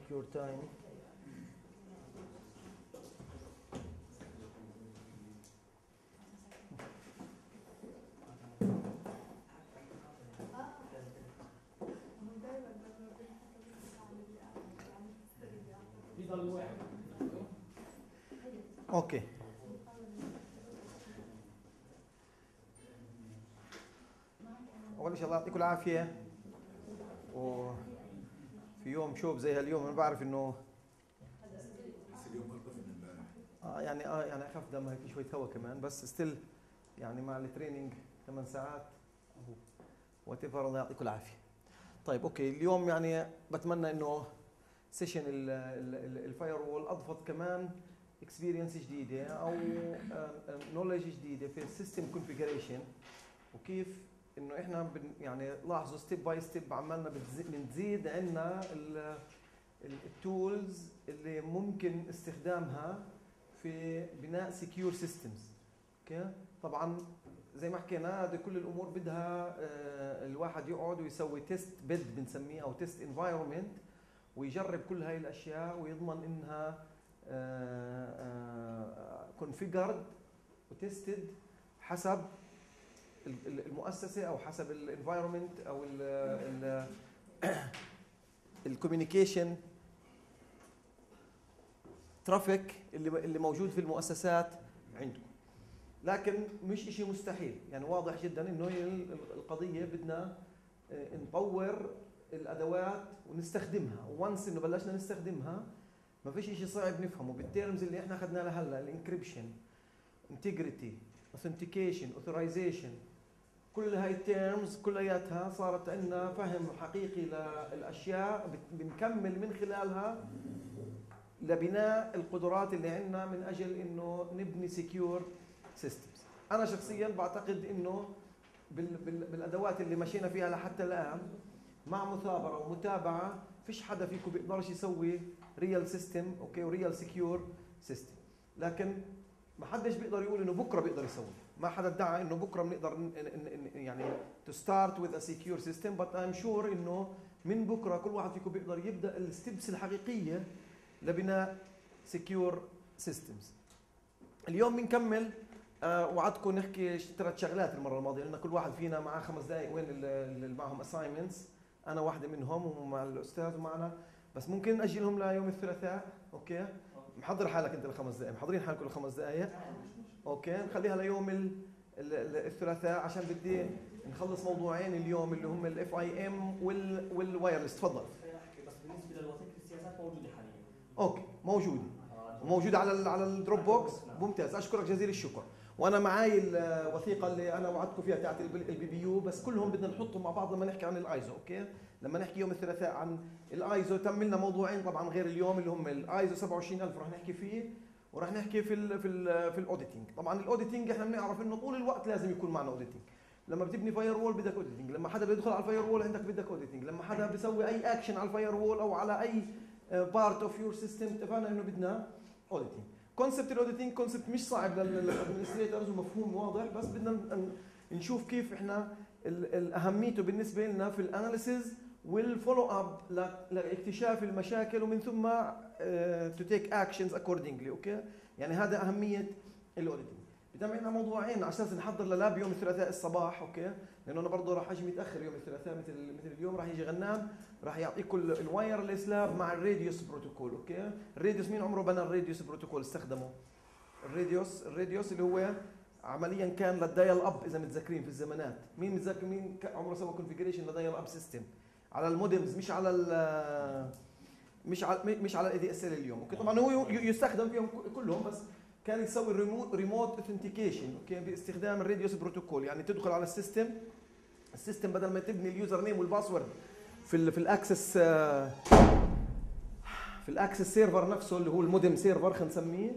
take your time. اوكي. اول شيء الله يعطيكم العافيه. وفي يوم شوب زي هاليوم انا بعرف انه يعني اخف دم هيك شويه هوا كمان، بس ستيل يعني مع التريننج 8 ساعات وات ايفر. الله يعطيكم العافيه. طيب اوكي، اليوم يعني بتمنى انه سيشن الفاير وول اضفت كمان اكسبيرينس جديده او نولج جديده في السيستم كونفيجريشن، وكيف انه احنا يعني لاحظوا ستيب باي ستيب عمالنا بنزيد عندنا التولز اللي ممكن استخدامها في بناء سكيور سيستمز. اوكي، طبعا زي ما حكينا هذه كل الامور بدها الواحد يقعد ويسوي تيست بيد بنسميه او تيست انفايرمنت، ويجرب كل هاي الاشياء ويضمن انها كونفيجرد وتستد حسب المؤسسه او حسب الانفايرمنت او الكوميونيكيشن ترافيك اللي موجود في المؤسسات عندكم. لكن مش شيء مستحيل، يعني واضح جدا انه القضيه بدنا نطور الادوات ونستخدمها، وانس انه بلشنا نستخدمها ما فيش شيء صعب نفهمه بالتيرمز اللي احنا اخذناه لهلا: الانكريبشن، انتجريتي، اوثنتيكيشن، اوثرايزيشن. كل هاي التيرمز كلياتها صارت عندنا فهم حقيقي للاشياء بنكمل من خلالها لبناء القدرات اللي عندنا من اجل انه نبني سكيور سيستمز. انا شخصيا بعتقد انه بالادوات اللي مشينا فيها لحتى الان مع مثابره ومتابعه فيش حدا فيكم بيقدرش يسوي ريال سيستم اوكي وريال سكيور سيستم، لكن ما حدش بيقدر يقول انه بكره بيقدر يسوي. ما حدا ادعى انه بكره بنقدر يعني to start with a secure system, but I'm sure انه من بكره كل واحد فيكم بيقدر يبدا الستبس الحقيقيه لبناء secure systems. اليوم بنكمل وعدكم نحكي 3 شغلات. المره الماضيه قلنا كل واحد فينا معاه 5 دقائق، وين اللي معهم assignments، انا واحده منهم ومع الاستاذ ومعنا، بس ممكن ناجلهم ليوم الثلاثاء. اوكي، محضر حالك انت ل5 دقائق، محضرين حالكم ل5 دقائق. اوكي، نخليها ليوم الثلاثاء عشان بدي نخلص موضوعين اليوم اللي هم الاف اي ام والوايرلس. تفضل. بس بالنسبه للوثيقه السياسات موجوده حاليا. اوكي، موجوده وموجوده على الدروب بوكس. ممتاز، اشكرك جزيل الشكر. وانا معي الوثيقه اللي انا وعدتكم فيها تاعت البي بي يو، بس كلهم بدنا نحطهم مع بعض لما نحكي عن الايزو. اوكي، لما نحكي يوم الثلاثاء عن الايزو تم لنا موضوعين طبعا غير اليوم اللي هم الايزو 27000 راح نحكي فيه، وراح نحكي في الاوديتنج. طبعا الاوديتنج احنا بنعرف انه طول الوقت لازم يكون معنا اوديتنج. لما بتبني فاير وول بدك اوديتنج، لما حدا بيدخل على الفاير وول عندك بدك اوديتنج، لما حدا بيسوي اي اكشن على الفاير وول او على اي بارت اوف يور سيستم اتفقنا انه بدنا اوديتنج. كونسبت الاوديتنج كونسبت مش صعب للادمنستريتورز ومفهوم واضح، بس بدنا نشوف كيف احنا اهميته بالنسبه لنا في الاناليسيز والفولو اب لاكتشاف المشاكل، ومن ثم تو تيك اكشنز اكوردنجلي. اوكي، يعني هذا اهميه الاوديتنج. بدنا عندنا موضوعين على اساس نحضر للاب يوم الثلاثاء الصباح. اوكي، لانه انا برضه راح اجي متاخر يوم الثلاثاء مثل اليوم. راح يجي غنام راح يعطيكم الوايرلس لاب مع الراديوس بروتوكول. اوكي، الراديوس مين عمره بنى الراديوس بروتوكول استخدمه؟ الراديوس اللي هو عمليا كان للدايل اب، اذا متذكرين في الزمانات. مين متذكر مين عمره سوى كونفيجريشن لدايل اب سيستم على المودمز، مش على الاي دي اس ال اليوم. اوكي، طبعا هو يستخدم فيهم كلهم، بس كان يسوي ريموت اوثنتيكيشن اوكي باستخدام الراديوس بروتوكول. يعني تدخل على السيستم بدل ما تبني اليوزر نيم والباسورد في الاكسس سيرفر نفسه اللي هو المودم سيرفر خلينا نسميه،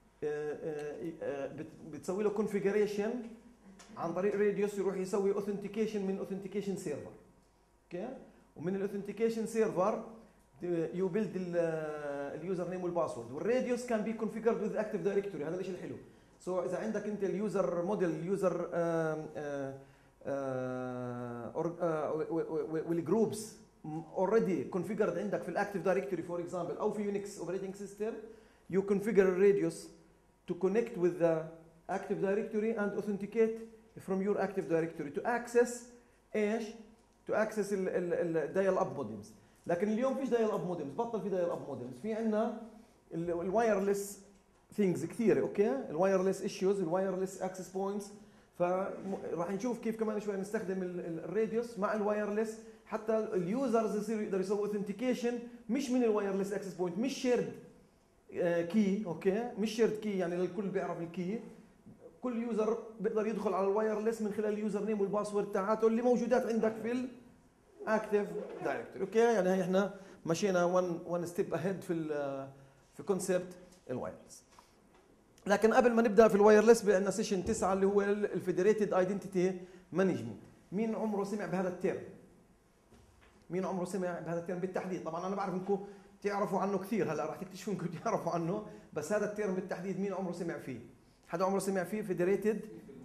بتسوي له كونفيجريشن عن طريق راديوس، يروح يسوي اوثنتيكيشن من اوثنتيكيشن سيرفر. اوكي، ومن الاوثنتيكيشن سيرفر يو بيلد اليوزر نيم والباسورد. والراديوس كان بي كونفيجرد وذ اكتيف دايركتوري. هذا الشيء الحلو. سو اذا عندك انت اليوزر موديل، اليوزر والجروبس اوريدي كونفيجرد عندك في الاكتيف دايركتوري فور اكزامبل او في يونكس اوبريتنج سيستم you configure a radius to connect with the active directory and authenticate from your active directory to access ايش؟ to access الدايل اب مودمز. لكن اليوم فيش دايل اب مودمز، بطل في دايل اب مودمز، في عندنا الوايرلس ثينجز كثيره. اوكي، الوايرلس ايشوز، الوايرلس اكسس بوينتس، فراح نشوف كيف كمان شوي نستخدم الراديوس مع الوايرلس حتى اليوزرز يصيروا يقدروا يسووا اوثنتيكيشن مش من الوايرلس اكسس بوينت، مش شيرد كي. اوكي، مش شيرد كي يعني الكل بيعرف الكي، كل يوزر بيقدر يدخل على الوايرلس من خلال اليوزر نيم والباسورد تاعته اللي موجودات عندك في الاكتيف دايركتوري. اوكي، يعني هي احنا مشينا وان ستيب اهيد في كونسبت الوايرلس. لكن قبل ما نبدا في الوايرلس بدنا سيشن 9 اللي هو الفيدريتد ايدنتيتي مانجمنت. مين عمره سمع بهذا الترم؟ مين عمره سمع بهذا الترم بالتحديد؟ طبعا انا بعرف انكم تعرفوا عنه كثير، هلا راح تكتشفوا انكم تعرفوا عنه، بس هذا الترم بالتحديد مين عمره سمع فيه؟ حدا عمره سمع فيه فيدريتد؟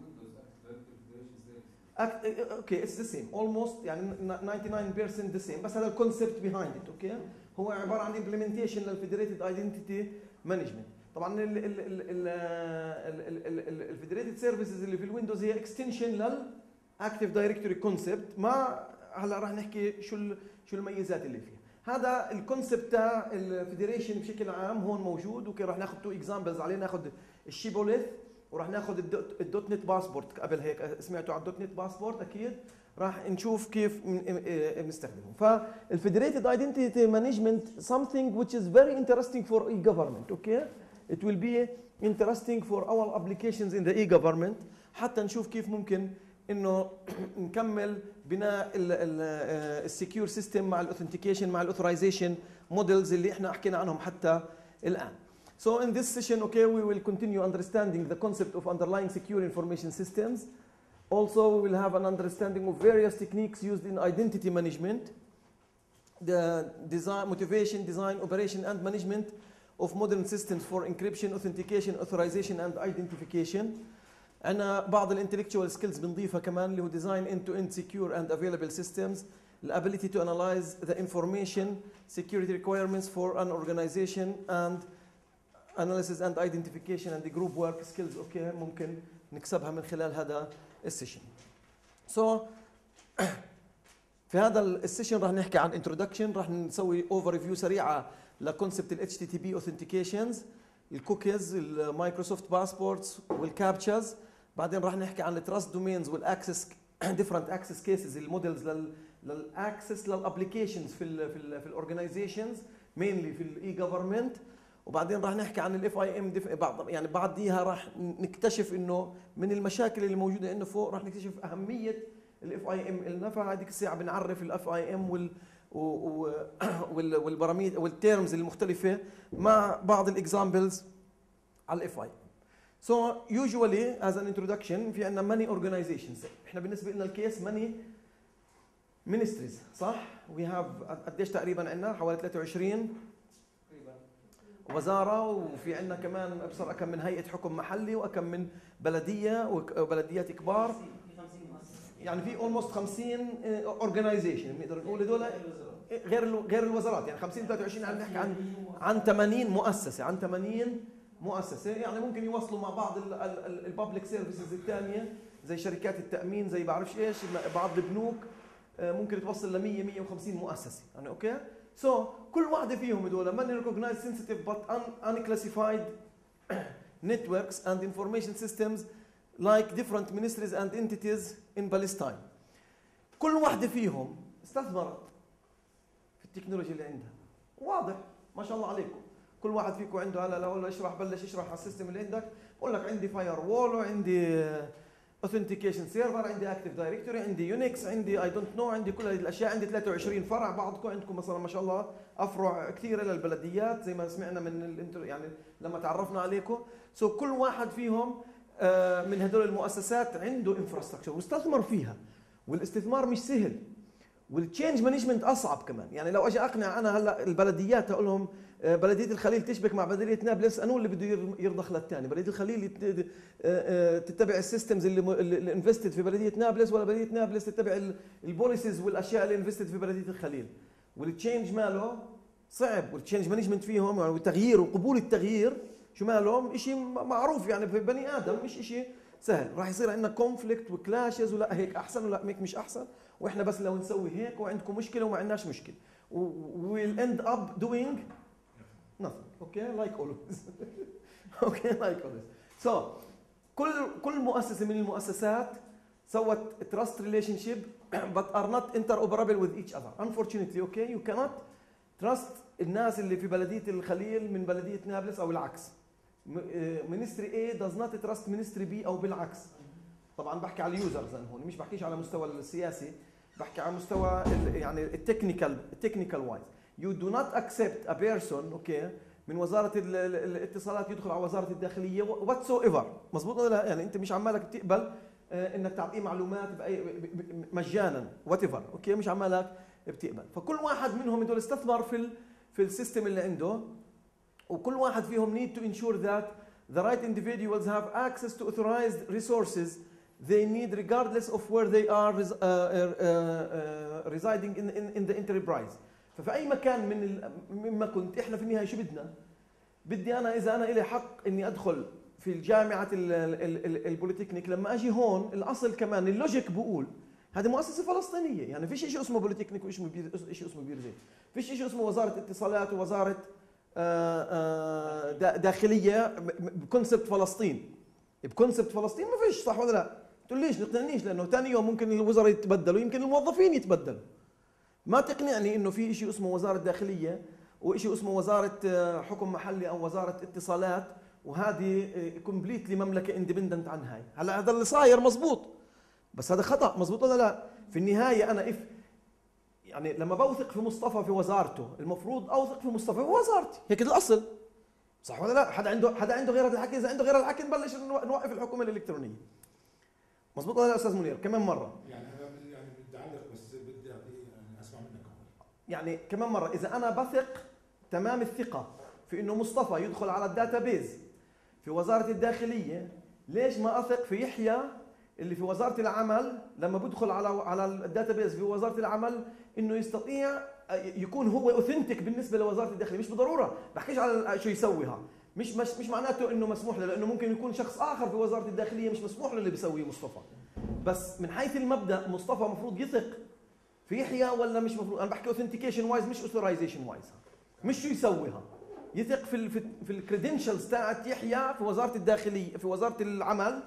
اوكي اتس ذا سيم اولموست، يعني 99% ذا سيم، بس هذا الكونسبت بيهايند ات. اوكي، هو عباره عن امبلمنتيشن للفيدريتد ايدنتيتي مانجمنت. طبعا الفيدريتد سيرفيسز اللي في الويندوز هي اكستنشن للاكتيف دايركتوري كونسبت. ما هلا راح نحكي شو الميزات اللي فيها. هذا الكونسبت تاع الفيدريشن بشكل عام هون موجود. اوكي، راح ناخذ تو اكزامبلز عليه، ناخذ الشيبوليث وراح ناخذ الدوت نت باسبورت. قبل هيك سمعتوا عن الدوت نت باسبورت اكيد، راح نشوف كيف بنستخدمه. فالفيدريتد ايدنتيتي مانجمنت something which is very interesting for e-government. اوكي، it will be interesting for our applications in the e-government، حتى نشوف كيف ممكن انه نكمل بناء السكيور سيستم مع الاوثنتيكيشن مع الاوثرايزيشن مودلز اللي احنا حكينا عنهم حتى الان. So in this session, okay, we will continue understanding the concept of underlying secure information systems. Also, we will have an understanding of various techniques used in identity management, the design, motivation, design, operation, and management of modern systems for encryption, authentication, authorization, and identification. عندنا بعض الانتلكتشوال سكيلز بنضيفها كمان اللي هو design end-to-end secure and available systems, the ability to analyze the information security requirements for an organization, and analysis and identification and the group work skills. اوكي، ممكن نكسبها من خلال هذا السيشن. So في هذا السيشن راح نحكي عن introduction، راح نسوي overview سريعه لكونسبت ال HTTP authentications، الكوكيز، المايكروسوفت باسبورتس والكابتشاز. بعدين راح نحكي عن التراست دومينز والاكسس different access cases، المودلز للاكسس للابلكيشنز في الاورجنايزيشنز mainly في الاي جفرمنت. وبعدين راح نحكي عن الاف اي ام، يعني بعديها راح نكتشف انه من المشاكل اللي موجوده انه فوق راح نكتشف اهميه الاف اي ام لنا. فهذيك الساعه بنعرف الاف اي ام والبراميد والتيرمز المختلفه مع بعض الاكزامبلز على الاف اي ام. So usually as an introduction في عندنا many organizations. احنا بالنسبه لنا الكيس many ministries، صح؟ we have قديش تقريبا عندنا؟ حوالي 23 وزاره، وفي عندنا كمان ابصر اكم من هيئه حكم محلي واكم من بلديه وبلديات كبار، يعني في almost 50 organization بنقدر نقول هذول غير الوزارات. يعني 50 23 عم نحكي عن 80 مؤسسه، عن 80 مؤسسه، يعني ممكن يوصلوا مع بعض الببليك سيرفيسز الثانيه زي شركات التامين، زي بعرفش ايش، بعض البنوك ممكن توصل ل 100 150 مؤسسه. يعني اوكي، سو كل واحده فيهم هذول ماني ريكوجنايز سنسيتيف بت unclassified networks and information systems like different ministries and entities in Palestine. كل واحده فيهم استثمرت في التكنولوجيا اللي عندها. واضح ما شاء الله عليكم، كل واحد فيكم عنده. هلا لو بلش اشرح على السيستم اللي عندك، بقول لك عندي فاير وول، وعندي اوثنتيكيشن سيرفر، عندي اكتيف دايركتوري، عندي يونكس، عندي اي دونت نو، عندي كل هذه الاشياء، عندي 23 فرع. بعضكم عندكم مثلا ما شاء الله افرع كثيره للبلديات زي ما سمعنا من يعني لما تعرفنا عليكم. سو كل واحد فيهم من هدول المؤسسات عنده انفراستراكشر واستثمر فيها، والاستثمار مش سهل، والتشينج مانجمنت اصعب كمان. يعني لو اجي اقنع انا هلا البلديات اقول لهم بلديه الخليل تشبك مع بلديه نابلس، انو اللي بده يرضخ للثاني؟ بلديه الخليل تتبع السيستمز اللي انفستد في بلديه نابلس، ولا بلديه نابلس تتبع البوليسيز والاشياء اللي انفستد في بلديه الخليل؟ والتشينج ماله صعب، والتشينج مانجمنت فيهم يعني والتغيير وقبول التغيير شو مالهم شيء معروف يعني في بني ادم مش شيء سهل. راح يصير عندنا كونفليكت وكلاشز، ولا هيك احسن ولا هيك مش احسن، واحنا بس لو نسوي هيك وعندكم مشكله وما عندناش مشكله we'll end up doing nothing. okay like always. okay like always. so كل مؤسسه من المؤسسات سوت trust relationship but are not interoperable with each other unfortunately. okay you cannot trust الناس اللي في بلديه الخليل من بلديه نابلس او العكس. ministry A does not trust ministry B او بالعكس. طبعا بحكي على اليوزرز انا هون، مش بحكيش على مستوى السياسي، بحكي على مستوى يعني التكنيكال وايز. you do not accept a person okay من وزاره الاتصالات يدخل على وزاره الداخليه whatsoever. مزبوط ولا لا؟ يعني انت مش عمالك بتقبل انك تعطيه معلومات مجانا whatever. اوكي مش عمالك بتقبل. فكل واحد منهم هدول استثمر في السيستم اللي عنده، وكل واحد فيهم need to ensure that the right individuals have access to authorized resources they need regardless of where they are residing in the enterprise. ففي اي مكان مما كنت، احنا في النهايه شو بدي انا اذا انا لي حق اني ادخل في الجامعه البوليتكنيك، لما اجي هون الاصل كمان اللوجيك بقول هذه مؤسسه فلسطينيه، يعني فيش شيء اسمه بوليتكنيك وشيء اسمه بيرزيت، فيش شيء اسمه وزاره اتصالات ووزاره داخليه بكونسبت فلسطين. بكونسبت فلسطين ما فيش، صح ولا لا؟ تقول ليش نقنعنيش؟ لانه ثاني يوم ممكن الوزراء يتبدلوا، يمكن الموظفين يتبدلوا. ما تقنعني انه في شيء اسمه وزاره داخليه وشيء اسمه وزاره حكم محلي او وزاره اتصالات وهذه كومبليتلي مملكه اندبندنت عن هاي. هلا هذا اللي صاير مزبوط، بس هذا خطا. مزبوط ولا لا؟ في النهايه انا يعني لما بوثق في مصطفى في وزارته المفروض اوثق في مصطفى في وزارتي، هيك الاصل، صح ولا لا؟ حدا عنده غير هذا الحكي، اذا عنده غير الحكي نبلش نوقف الحكومه الالكترونيه. مزبوط ولا لا استاذ منير؟ كمان مره يعني انا بدي اعلق، بس بدي اسمع منك. يعني كمان مره، اذا انا بثق تمام الثقه في انه مصطفى يدخل على الداتابيز في وزاره الداخليه، ليش ما اثق في يحيى اللي في وزاره العمل لما بدخل على الداتابيز في وزاره العمل انه يستطيع يكون هو اوثنتيك بالنسبه لوزاره الداخليه؟ مش بالضروره بحكيش على شو يسويها، مش معناته انه مسموح له، لانه ممكن يكون شخص اخر في وزاره الداخليه مش مسموح له اللي بيسويه مصطفى. بس من حيث المبدا مصطفى مفروض يثق في يحيى ولا مش مفروض؟ انا بحكي اوثنتيكيشن وايز مش اوثرايزيشن وايز، مش شو يسويها، يثق في الكريدنشلز تاعت يحيى في وزاره الداخليه في وزاره العمل.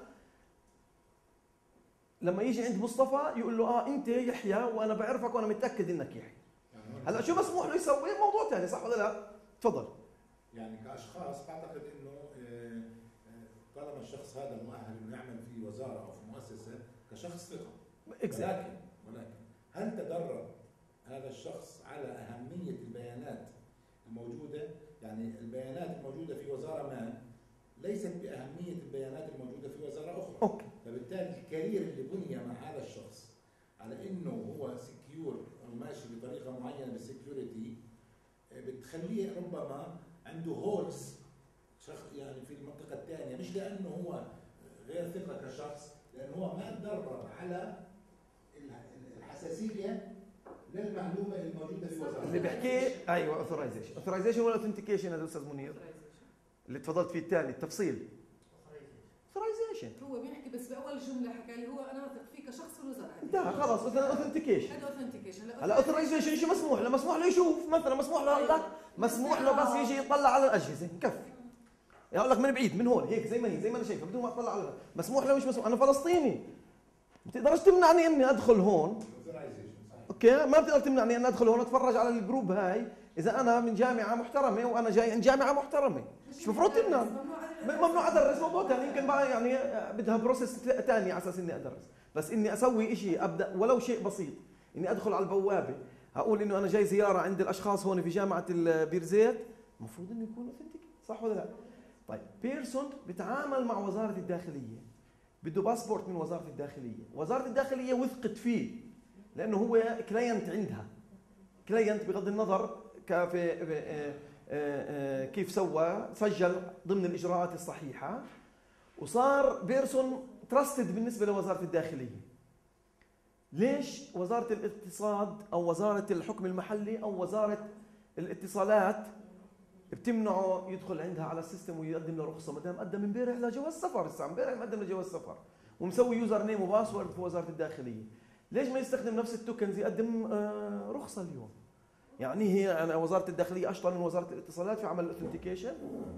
لما يجي عند مصطفى يقول له انت يحيى وانا بعرفك وانا متاكد انك يحيى. هلا شو مسموح له يسوي موضوع ثاني، صح ولا لا؟ تفضل. يعني كاشخاص بعتقد انه طالما الشخص هذا مؤهل انه يعمل في وزاره او في مؤسسه كشخص ثقه، ولكن هل تدرب هذا الشخص على اهميه البيانات الموجوده؟ يعني البيانات الموجوده في وزاره ما ليست باهميه البيانات الموجوده في وزاره اخرى. اوكي. فبالتالي الكارير اللي بني مع هذا الشخص على انه هو سكيور او ماشي بطريقه معينه بالسكيورتي بتخليه ربما عنده هولز يعني في المنطقه الثانيه، مش لانه هو غير ثقه كشخص، لانه هو ما تدرب على الحساسيه للمعلومه الموجوده في وزاره. اللي بحكيه ايوه اوثرايزيشن ولا اوثنتيكيشن هذا استاذ منير اللي تفضلت فيه الثاني التفصيل. اوثرايزيشن هو بيحكي بس باول جمله حكى لي هو انا واثق فيك كشخص في الوزاره. انتهى خلاص. اوثنتيكيشن هذا اوثنتيكيشن. هلا اوثرايزيشن شو مسموح له؟ مسموح له يشوف مثلا، مسموح له مسموح له بس يجي يطلع على الاجهزه مكفي. يقول لك من بعيد من هون هيك زي ما انا شايفها بدون ما اطلع على مسموح له. مش مسموح، انا فلسطيني ما بتقدرش تمنعني اني ادخل هون. اوكي ما بتقدر تمنعني اني ادخل هون اتفرج على الجروب هاي اذا انا من جامعه محترمه وانا جاي عند جامعه محترمه. مش المفروض تمنع؟ ممنوع ادرس موضوع ثاني، يمكن بقى يعني بدها بروسيس ثاني على اساس اني ادرس، بس اني اسوي شيء ابدا ولو شيء بسيط، اني ادخل على البوابه اقول انه انا جاي زياره عند الاشخاص هون في جامعه البيرزيت، المفروض انه يكون اوثنتيك، صح ولا لا؟ طيب بيرسون بتعامل مع وزاره الداخليه، بده باسبورت من وزاره الداخليه، وزاره الداخليه وثقت فيه لانه هو كلاينت عندها، كلاينت بغض النظر كيف سوى، سجل ضمن الاجراءات الصحيحه وصار بيرسون تراستد بالنسبه لوزاره الداخليه. ليش وزارة الاقتصاد أو وزارة الحكم المحلي أو وزارة الاتصالات بتمنعه يدخل عندها على السيستم ويقدم له رخصة ما دام قدم امبارح لجواز سفر، هسه امبارح مقدم لجواز سفر ومسوي يوزر نيم وباسورد في وزارة الداخلية، ليش ما يستخدم نفس التوكنز يقدم رخصة اليوم؟ يعني هي أنا وزارة الداخلية أشطر من وزارة الاتصالات في عمل الاوثنتيكيشن؟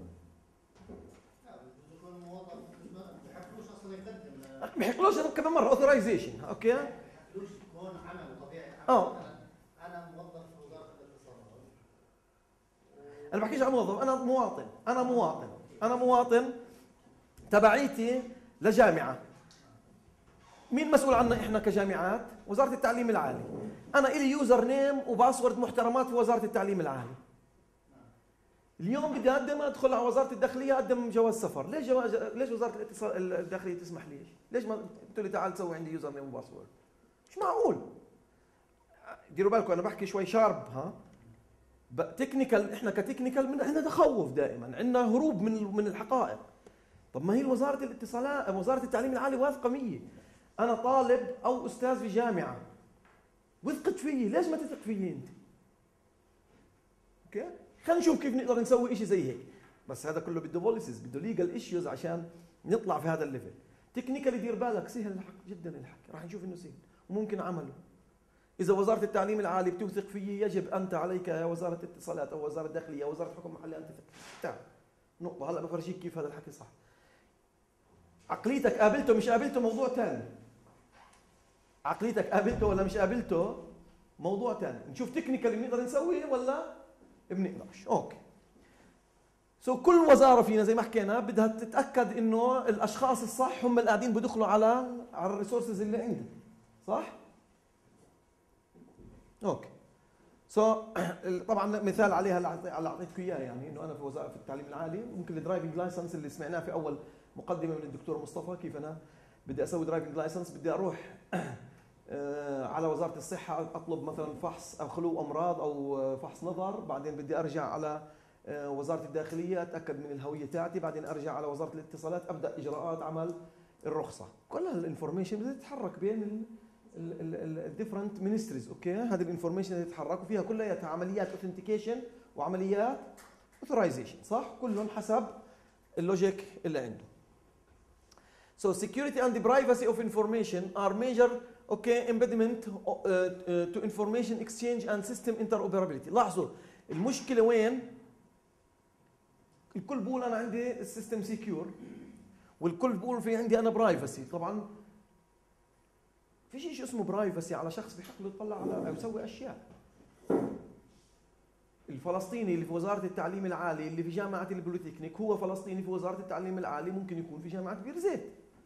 ما بيحكلوش كمان مرة اوثرايزيشن، اوكي؟ ما بيحكلوش يكون عمل طبيعة عمل. أنا موظف في وزارة الاتصالات. أنا بحكيش عن موظف، أنا مواطن تبعيتي لجامعة. مين مسؤول عنا إحنا كجامعات؟ وزارة التعليم العالي. أنا إلي يوزر نيم وباسورد محترمات في وزارة التعليم العالي. اليوم بدي أدخل على وزارة الداخلية أقدم جواز سفر، ليش وزارة الداخلية تسمح لي؟ ليش ما قلت لي تعال سوي عندي يوزر نيم وباسورد؟ مش معقول. ديروا بالكم أنا بحكي شوي شارب ها. تكنيكال، إحنا كتكنيكال عندنا تخوف دائما، عندنا هروب من الحقائق. طب ما هي وزارة الاتصالات، وزارة التعليم العالي واثقة فيي. أنا طالب أو أستاذ في جامعة وثقت فيي، ليش ما تثق فيي أنت؟ أوكي؟ خلينا نشوف كيف نقدر نسوي شيء زي هيك، بس هذا كله بده بوليسيز، بده ليجل ايشوز عشان نطلع في هذا الليفل. تكنيكالي دير بالك سهل الحكي جدا، الحكي راح نشوف انه سهل وممكن عمله. اذا وزاره التعليم العالي بتوثق فيي يجب انت عليك يا وزاره اتصالات او وزاره الداخليه او وزاره حكم محلي ان تثق. تعال نقطه، هلا بفرجيك كيف هذا الحكي صح. عقليتك قابلته مش قابلته موضوع ثاني. عقليتك قابلته ولا مش قابلته موضوع ثاني. نشوف تكنيكالي بنقدر نسوي ولا بنقدرش. اوكي. كل وزاره فينا زي ما حكينا بدها تتاكد انه الاشخاص الصح هم اللي قاعدين بدخلوا على الريسورسز اللي عندها، صح؟ اوكي. طبعا مثال عليها اللي اعطيتك اياه، يعني انه انا في وزاره التعليم العالي ممكن الدرايفنج لايسنس اللي سمعناه في اول مقدمه من الدكتور مصطفى، كيف انا بدي اسوي درايفنج لايسنس، بدي اروح على وزاره الصحه اطلب مثلا فحص او خلو امراض او فحص نظر، بعدين بدي ارجع على وزاره الداخليه اتاكد من الهويه تاعتي، بعدين ارجع على وزاره الاتصالات ابدا اجراءات عمل الرخصه. كل هالانفورميشن بدها تتحرك بين الديفرنت مينستريز، اوكي؟ هذه الانفورميشن اللي تتحرك وفيها كلها عمليات اوثنتيكيشن وعمليات اوثرايزيشن، صح؟ كلهم حسب اللوجيك اللي عنده. So security and the privacy of information are major impediment to information exchange and system interoperability. لاحظوا المشكلة وين؟ الكل بقول أنا عندي السيستم سيكيور والكل بقول في عندي أنا برايفسي. طبعا في شيء اسمه برايفسي على شخص بحق له يطلع على أو يسوي أشياء. الفلسطيني اللي في وزارة التعليم العالي اللي في جامعة البوليتكنيك هو فلسطيني في وزارة التعليم العالي ممكن يكون في جامعة بيرزيت.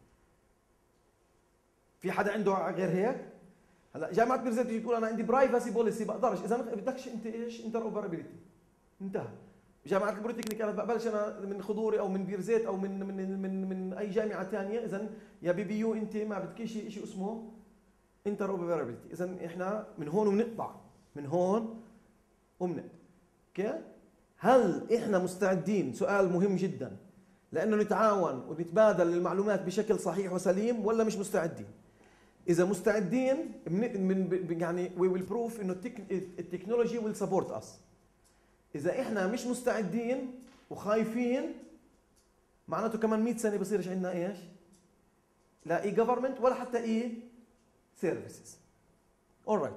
في حدا عنده غير هيك؟ هلا جامعة بيرزيت بتجي تقول أنا عندي برايفسي بوليسي بقدرش، إذا ما بدكش أنت إيش؟ انتر اوبرابيلتي. انتهى. جامعة البوليتكنيك أنا بقبلش أنا من خضوري أو من بيرزيت أو من أي جامعة ثانية، إذا يا بي يو أنت ما بدكيش شيء اسمه انتر اوبرابيلتي، إذا إحنا من هون وبنقطع، من هون وبنقطع. اوكي؟ هل احنا مستعدين؟ سؤال مهم جدا، لانه نتعاون ونتبادل المعلومات بشكل صحيح وسليم ولا مش مستعدين؟ اذا مستعدين يعني we will prove انه التكنولوجي will support us. اذا احنا مش مستعدين وخايفين معناته كمان 100 سنه بصيرش عندنا ايش؟ لا اي government ولا حتى اي services. alright.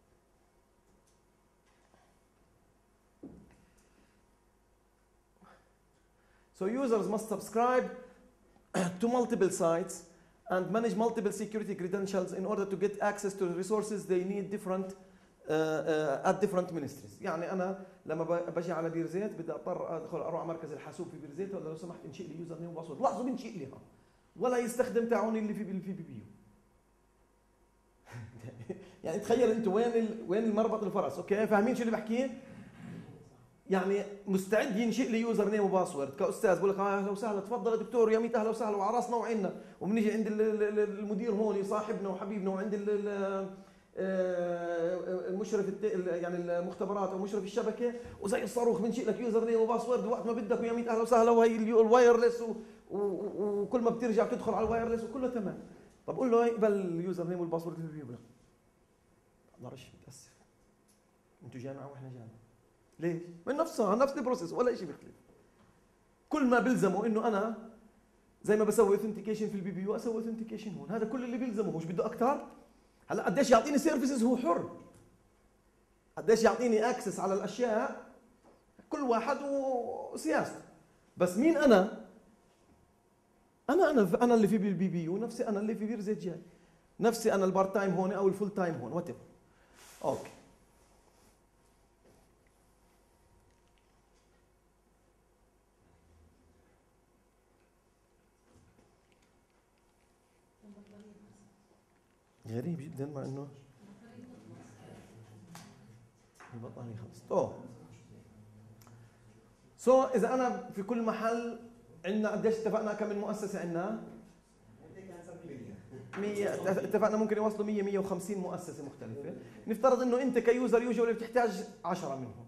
So users must subscribe to multiple sites and manage multiple security credentials in order to get access to the resources they need at different ministries. يعني أنا لما بجي على بيرزيت بدي أضطر أروح على مركز الحاسوب في بيرزيت ولا لو سمحت انشئ لي يوزر نيم وباسورد، لاحظوا بنشئ لي ولا يستخدم تعاوني اللي في بي بي. يعني تخيل أنتوا وين المربط الفرس، أوكي؟ فاهمين شو اللي بحكيه؟ يعني مستعد ينشئ لي يوزر نيم وباسورد كاستاذ، بقول لك اهلا وسهلا تفضل يا دكتور يا ميت اهلا وسهلا وعلى راسنا وعيننا، وبنيجي عند المدير هون صاحبنا وحبيبنا وعند المشرف يعني المختبرات او مشرف الشبكه وزي الصاروخ بنشئ لك يوزر نيم وباسورد وقت ما بدك ويا ميت اهلا وسهلا وهي الوايرلس وكل ما بترجع بتدخل على الوايرلس وكله تمام. طب قول له اقبل اليوزر نيم والباسورد في البي بي. ما بقدرش، متاسف. انتوا جامعه واحنا جامعه. ليش؟ من نفسها نفس البروسيس ولا شيء بيختلف. كل ما بيلزمه انه انا زي ما بسوي اوثنتيكيشن في البي بي يو اسوي اوثنتيكيشن هون، هذا كل اللي بيلزمه. مش بده اكثر. هلا قديش يعطيني سيرفيسز هو حر، قديش يعطيني اكسس على الاشياء كل واحد وسياسته. بس مين انا اللي في بالبي بي يو، نفسي انا اللي في بير زيت جاي، نفسي انا البارت تايم هون او الفول تايم هون وات ايفر. اوكي. غريب جدا مع انه البطانية خلصت. سو اذا انا في كل محل عندنا قديش اتفقنا كم المؤسسة عندنا؟ 100. اتفقنا ممكن يوصلوا 100 150 مؤسسة مختلفة. نفترض انه انت كيوزر يوجوالي بتحتاج 10 منهم.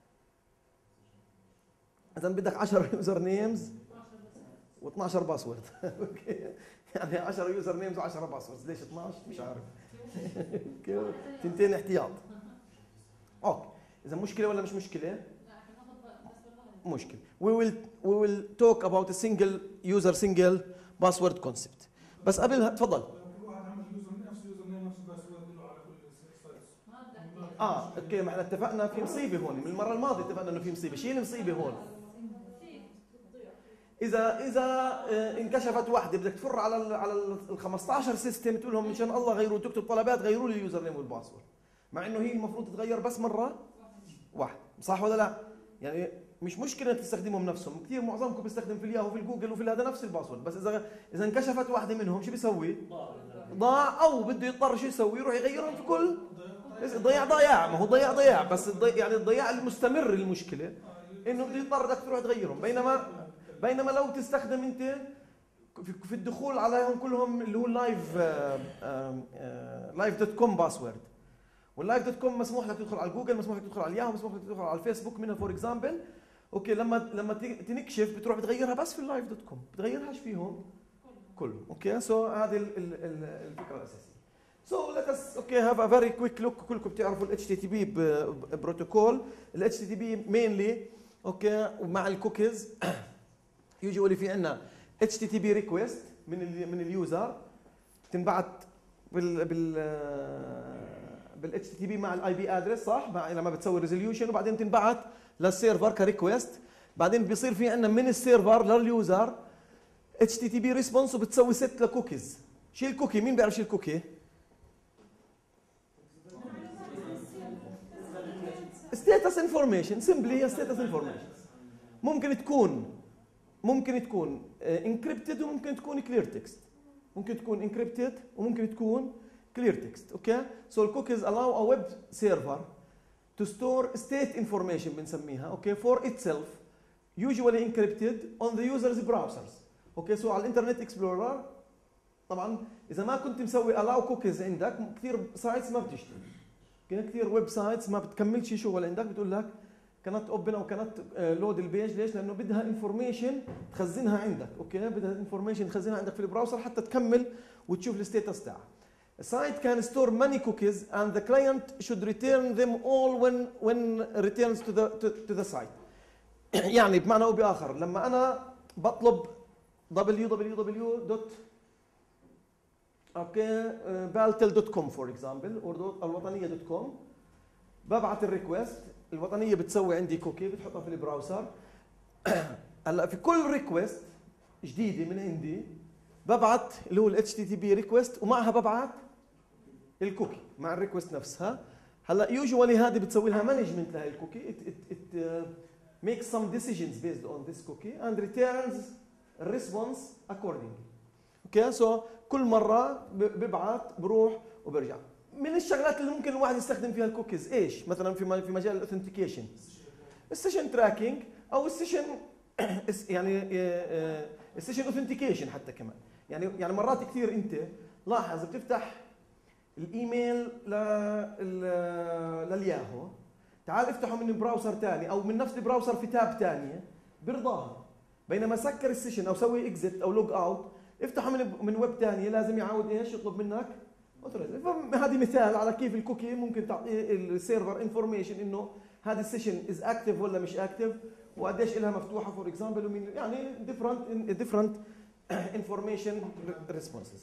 اذا بدك 10 يوزر نيمز و12 باسورد. اوكي. يعني 10 يوزر نيمز و10 باسوردز. ليش 12 مش عارف. تنتين احتياط. اوكي. اذا مشكلة ولا مش مشكلة؟ مشكلة. We will talk about a single user single password concept. بس قبلها تفضل. كل واحد عمل يوزر نيم نفس الباسورد له على كل سايت. اوكي. ما احنا اتفقنا في مصيبة هون، من المرة الماضية اتفقنا انه في مصيبة. شيء المصيبة هون. اذا انكشفت واحدة بدك تفر على ال 15 سيستم تقول لهم مشان الله غيروا، تكتب طلبات غيروا لي اليوزر نيم والباسورد. مع انه هي المفروض تتغير بس مرة واحدة، صح ولا لا؟ يعني مش مشكلة تستخدمهم نفسهم، كثير معظمكم بيستخدم في الياهو وفي الجوجل وفي هذا نفس الباسورد، بس إذا انكشفت واحدة منهم شو بيسوي؟ ضاع، أو بده يضطر شو يسوي؟ يروح يغيرهم في كل ضياع. ما هو ضياع بس يعني الضياع المستمر. المشكلة إنه بده يضطر بدك تروح تغيرهم. بينما لو تستخدم أنت في الدخول عليهم كلهم اللي هو live.com باسورد، واللايف.com مسموح لك تدخل على جوجل، مسموح لك تدخل على الياهو، مسموح لك تدخل على الفيسبوك منها فور اكزامبل. اوكي. لما تنكشف بتروح بتغيرها بس في اللايف.com، بتغيرهاش فيهم كلهم. اوكي. سو هذه الفكره الاساسيه. سو ليت اس اوكي هاف ا فيري كويك لوك. كلكم بتعرفوا ال HTTP بروتوكول. ال HTTP مينلي اوكي ومع الكوكيز يوجوالي في عندنا HTTP ريكويست من اليوزر تنبعت بال HTTP مع الاي بي ادرس، صح؟ لما بتسوي ريزوليوشن، وبعدين تنبعت للسيرفر كريكوست. بعدين بيصير في عندنا من السيرفر لليوزر HTTP ريسبونس، وبتسوي ست لكوكيز. شيل الكوكي. مين بيعرف شيل الكوكي؟ ستاتس انفورميشن. سمبلي هي ستاتس انفورميشن. ممكن تكون انكريبتد وممكن تكون كلير تكست. ممكن تكون انكريبتد وممكن تكون clear text. Okay, so cookies allow a web server to store state information بنسميها okay for itself, usually encrypted on the user's browsers. Okay, so على الانترنت اكسبلورر طبعا اذا ما كنت مسوي allow cookies عندك كثير سايتس ما بتشتغل. كثير ويب سايتس ما بتكملش شغل عندك، بتقول لك cannot open او cannot load البيج. ليش؟ لانه بدها انفورميشن تخزنها عندك. اوكي. بدها انفورميشن تخزنها عندك في البراوزر حتى تكمل وتشوف الستاتس تاعها. A site can store many cookies and the client should return them all when returns to the site. يعني بمعنى او باخر لما انا بطلب www.baltel.com for example or الوطنية.com، ببعث الريكوست، الوطنية بتسوي عندي كوكي بتحطها في البراوزر. هلا في كل ريكوست جديدة من عندي ببعث اللي هو ال HTTP ريكوست ومعها ببعث الكوكي مع الريكوست نفسها. هلا يوجوالي هذه بتسوي لها مانجمنت لهي الكوكي. it makes some decisions based on this cookie and returns a response accordingly. اوكي. سو كل مره ببعث بروح وبرجع. من الشغلات اللي ممكن الواحد يستخدم فيها الكوكيز ايش؟ مثلا في مجال الاوثنتيكيشن، السيشن تراكينج او السيشن يعني السيشن اوثنتيكيشن حتى كمان. يعني مرات كثير انت لاحظ بتفتح الايميل للياهو، تعال افتحه من براوزر ثاني او من نفس البراوزر في تاب ثانيه برضاها، بينما سكر السيشن او سوي اكزيت او لوج اوت افتحه من ويب ثانيه لازم يعاود ايش يطلب منك authorization. فهذه مثال على كيف الكوكي ممكن تعطي السيرفر انفورميشن انه هذه السيشن از اكتف ولا مش اكتف، وقديش لها مفتوحه فور اكزامبل، ومين يعني different information responses.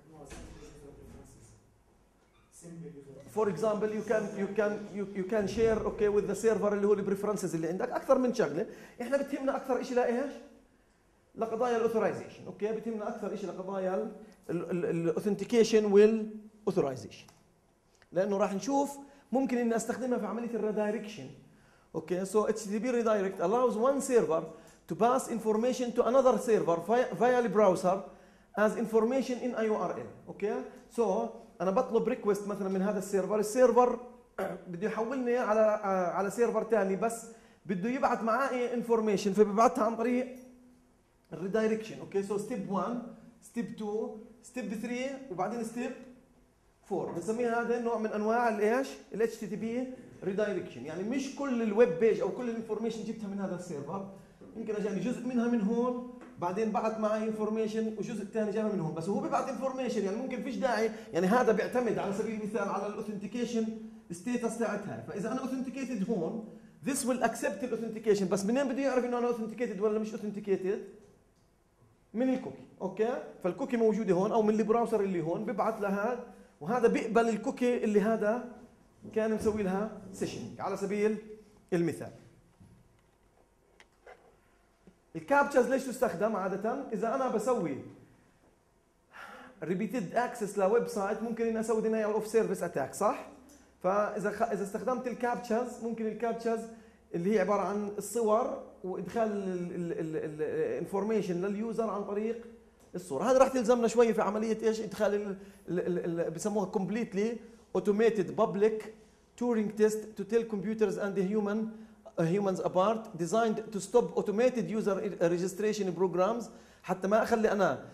For example, you can share okay with the server اللي هو البريفرنسز اللي عندك اكثر من شغله. احنا بتهمنا اكثر شيء لايش؟ لقضايا الاوثرايزيشن، اوكي؟ بتهمنا اكثر شيء لقضايا الاوثنتيكيشن والاوثرايزيشن، لانه راح نشوف ممكن اني استخدمها في عمليه الريدايركشن. اوكي، so HTTP redirect allows one server to pass information to another server via the browser as information in IURL. اوكي، so انا بطلب ريكوست مثلا من هذا السيرفر بده يحولني على سيرفر ثاني، بس بده يبعث معاه انفورميشن، فبيبعثها عن طريق الريدايركشن. اوكي، سو ستيب 1 ستيب 2 ستيب 3 وبعدين ستيب 4. بنسميها هذا نوع من انواع الايش؟ ال HTTP ريدايركشن. يعني مش كل الويب بيج او كل الانفورميشن جبتها من هذا السيرفر، يمكن اجاني جزء منها من هون بعدين بعث معي انفورميشن وجزء الثاني جابها من هون، بس هو بيبعث انفورميشن، يعني ممكن فيش داعي، يعني هذا بيعتمد على سبيل المثال على الاوثنتيكيشن ستيتس تاعتها. فاذا انا اوثنتيكيتد هون this will accept الاوثنتيكيشن، بس منين بده يعرف انه انا اوثنتيكيتد ولا مش اوثنتيكيتد؟ من الكوكي. اوكي، فالكوكي موجوده هون او من البراوزر اللي هون بيبعث لهذا، وهذا بيقبل الكوكي اللي هذا كان مسوي لها سيشن على سبيل المثال. الكابتشاز ليش تستخدم عادة؟ إذا أنا بسوي ريبيتد اكسس لويب سايت ممكن إني أسوي دينايل أوف سيرفيس أتاك، صح؟ فإذا استخدمت الكابتشاز ممكن الكابتشاز اللي هي عبارة عن الصور وإدخال الانفورميشن لليوزر عن طريق الصورة، هذا راح تلزمنا شوية في عملية إيش؟ إدخال بسموها completely automated public Turing test to tell computers and the humans apart, designed to stop automated user registration programs. حتى ما اخلي انا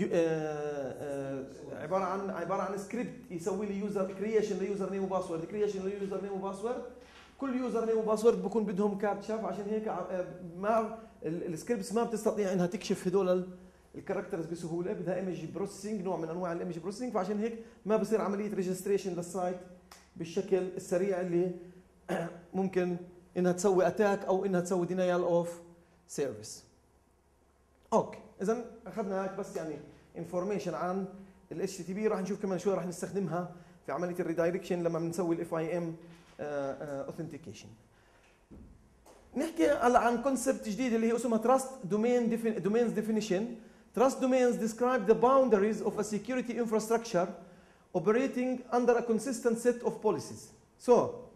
عباره عن سكريبت يسوي لي يوزر كرييشن ليوزر نيم وباسورد، كرييشن ليوزر نيم وباسورد، كل يوزر نيم وباسورد بكون بدهم كابتشا، فعشان هيك ما السكريبتس ما بتستطيع انها تكشف هدول الكاركترز بسهوله، بدها ايمج بروسيسنج، نوع من انواع الايمج بروسيسنج، فعشان هيك ما بصير عمليه ريجستريشن للسايت بالشكل السريع اللي ممكن انها تسوي اتاك او انها تسوي دينايل اوف سيرفيس. اوكي، اذا اخذنا هيك بس يعني انفورميشن عن ال HTTP. راح نشوف كمان شوي راح نستخدمها في عمليه الريدايركشن لما بنسوي ال FIM authentication. نحكي هلا عن كونسبت جديد اللي هي اسمها Trust Domains Definition. Trust domains describe the boundaries of a security infrastructure operating under a consistent set of policies. So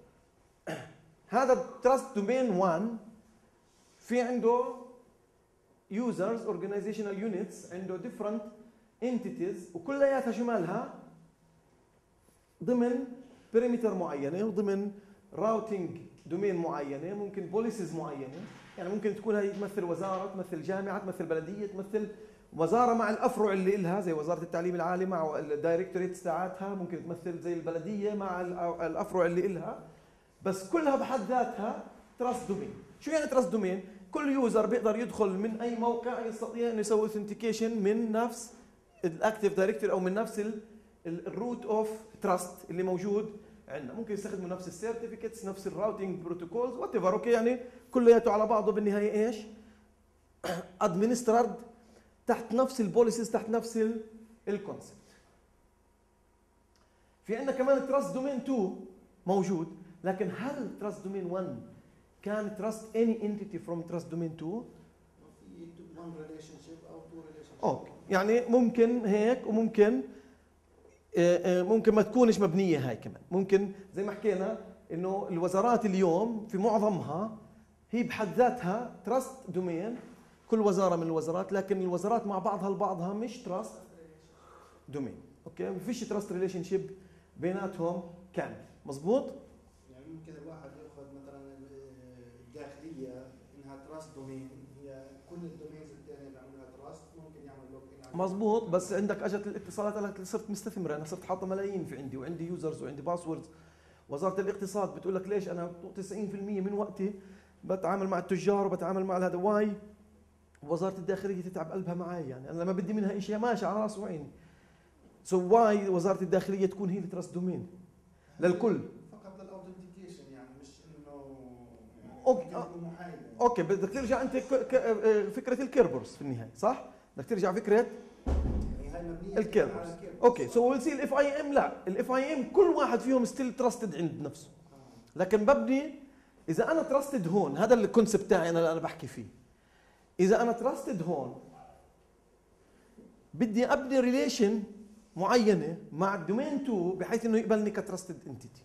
هذا Trust Domain 1 في عنده users organizational units، عنده different entities، وكلياتها شمالها ضمن perimeter معينه وضمن routing domain معينه، ممكن policies معينه، يعني ممكن تكون هي تمثل وزاره، تمثل جامعه، تمثل بلديه، تمثل وزاره مع الافرع اللي لها زي وزاره التعليم العالي مع الدايركتوريتس تاعتها، ممكن تمثل زي البلديه مع الافرع اللي لها، بس كلها بحد ذاتها تراست دومين. شو يعني تراست دومين؟ كل يوزر بيقدر يدخل من اي موقع يستطيع انه يسوي اوثنتيكيشن من نفس الاكتيف دايركتوري او من نفس الروت اوف تراست اللي موجود عندنا، ممكن يستخدموا نفس السيرتيفيكتس، نفس الراوتنج بروتوكولز وات ايفر. اوكي، يعني كلياته على بعضه بالنهايه ايش؟ ادمنسترد تحت نفس البوليسيز، تحت نفس الكونسبت. في عندنا كمان تراست دومين 2 موجود، لكن هل تراست دومين 1 كان تراست اني انتيتي فروم تراست دومين 2؟ في one relationship او two relationship. اوكي، يعني ممكن هيك وممكن ممكن ما تكونش مبنيه هاي كمان، ممكن زي ما حكينا انه الوزارات اليوم في معظمها هي بحد ذاتها تراست دومين، كل وزاره من الوزارات، لكن الوزارات مع بعضها البعضها مش تراست دومين. اوكي، ما فيش تراست ريليشن شيب بيناتهم كامل، مزبوط؟ يعني ممكن الواحد ياخذ مثلا الداخليه انها تراست دومين، هي كل الدومينز الثانيه اللي عملها تراست ممكن يعمل لوك ان. مزبوط، بس عندك اجت الاتصالات قالت لك صرت مستثمره، انا صرت حاطه ملايين في عندي وعندي يوزرز وعندي باسوردز. وزاره الاقتصاد بتقول لك ليش انا 90% من وقتي بتعامل مع التجار وبتعامل مع هذا، واي وزاره الداخليه تتعب قلبها معي، يعني انا لما بدي منها شيء ماشي على راسي وعيني. سو واي وزاره الداخليه تكون هي التراست دومين للكل؟ فقط للاوثنتيكيشن، يعني مش انه اوكي محايده. اوكي بدك ترجع انت فكره الكيربرز في النهايه، صح؟ بدك ترجع فكره الكيربرز. اوكي سو ويل سي الاف اي ام. لا الاف اي ام كل واحد فيهم ستيل تراستد عند نفسه، لكن ببني اذا انا تراستد هون، هذا الكونسبت تاعي انا اللي انا بحكي فيه. اذا انا تراستد هون بدي ابني ريليشن معينه مع الدومين 2 بحيث انه يقبلني كتراستد انتيتي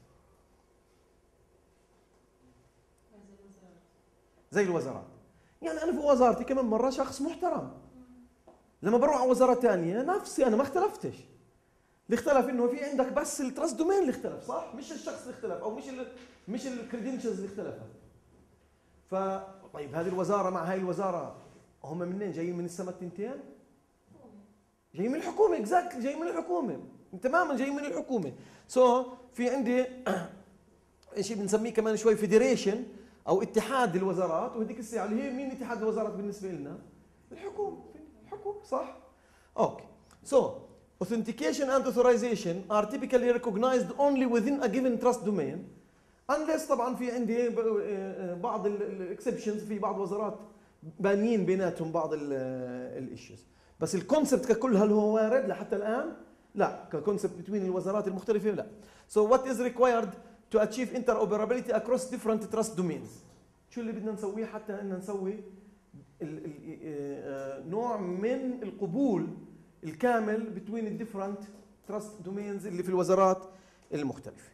زي الوزارات. يعني انا في وزارتي كمان مره شخص محترم، لما بروح على وزاره ثانيه نفسي انا ما اختلفتش. اللي اختلف انه في عندك بس التراست دومين اللي اختلف، صح؟ مش الشخص اللي اختلف او مش الكريدنشلز اللي اختلفت. طيب هذه الوزاره مع هاي الوزاره هم منين جايين؟ من السماء التنتين؟ جايين من الحكومه. اكزاكتلي جايين من الحكومه، تماما جايين من الحكومه. في عندي شيء بنسميه كمان شوي فيدريشن او اتحاد الوزارات، وهذيك الساعه اللي هي مين اتحاد الوزارات بالنسبه لنا؟ الحكومه. صح؟ اوكي. Authentication and authorization are typically recognized only within a given trust domain unless طبعا في عندي بعض الاكسبشنز، في بعض وزارات بانيين بيناتهم بعض الايشوز، بس الكونسبت ككل هل هو وارد لحتى الان؟ لا، ككونسبت بين الوزارات المختلفه لا. So what is required to achieve interoperability across different trust domains؟ شو اللي بدنا نسويه حتى ان نسوي نوع من القبول الكامل between الديفرنت تراست دومينز اللي في الوزارات المختلفه.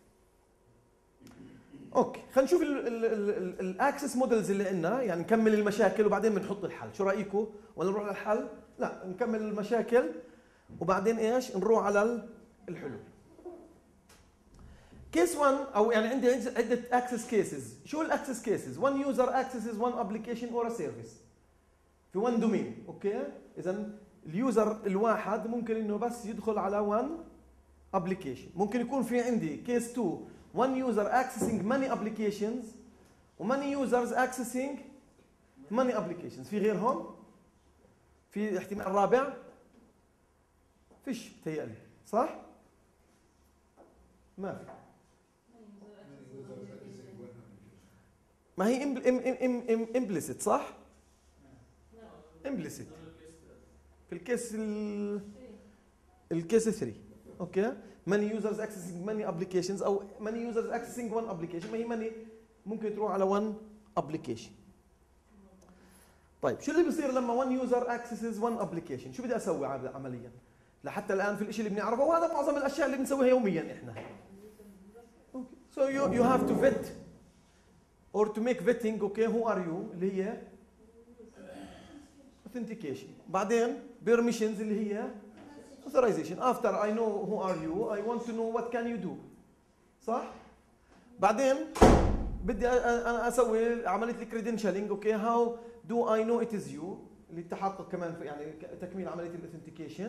اوكي خلينا نشوف الاكسس مودلز اللي عندنا، يعني نكمل المشاكل وبعدين بنحط الحل. شو رايكم؟ ولا نروح للحل؟ لا نكمل المشاكل وبعدين ايش؟ نروح على الحلول. كيس 1 او يعني عندي عده اكسس كيسز. شو الاكسس كيسز؟ one user accesses one application or a service في one domain. اوكي اذا اليوزر الواحد ممكن انه بس يدخل على one application. ممكن يكون في عندي كيس 2 one user accessing many applications و many users accessing many applications. في غيرهم؟ في احتمال رابع؟ فيش بتهيألي، صح؟ ما في. ما هي implicit صح؟ implicit في الكيس 3. اوكي many users accessing many applications او many users accessing one application. ما هي many ممكن تروح على one application. طيب شو اللي بيصير لما one user accesses one application؟ شو بدي اسوي عمليا لحتى الان في الشيء اللي بنعرفه، وهذا معظم الاشياء اللي بنسويها يوميا احنا. So you have to vet or to make vetting. okay who are you اللي هي authentication. بعدين permissions اللي هي authorization. after I know who are you I want to know what can you do. صح؟ بعدين بدي انا اسوي عمليه الكريدنشالينج. اوكي how do I know it is you للتحقق كمان يعني تكميل عمليه الاوثنتيكيشن.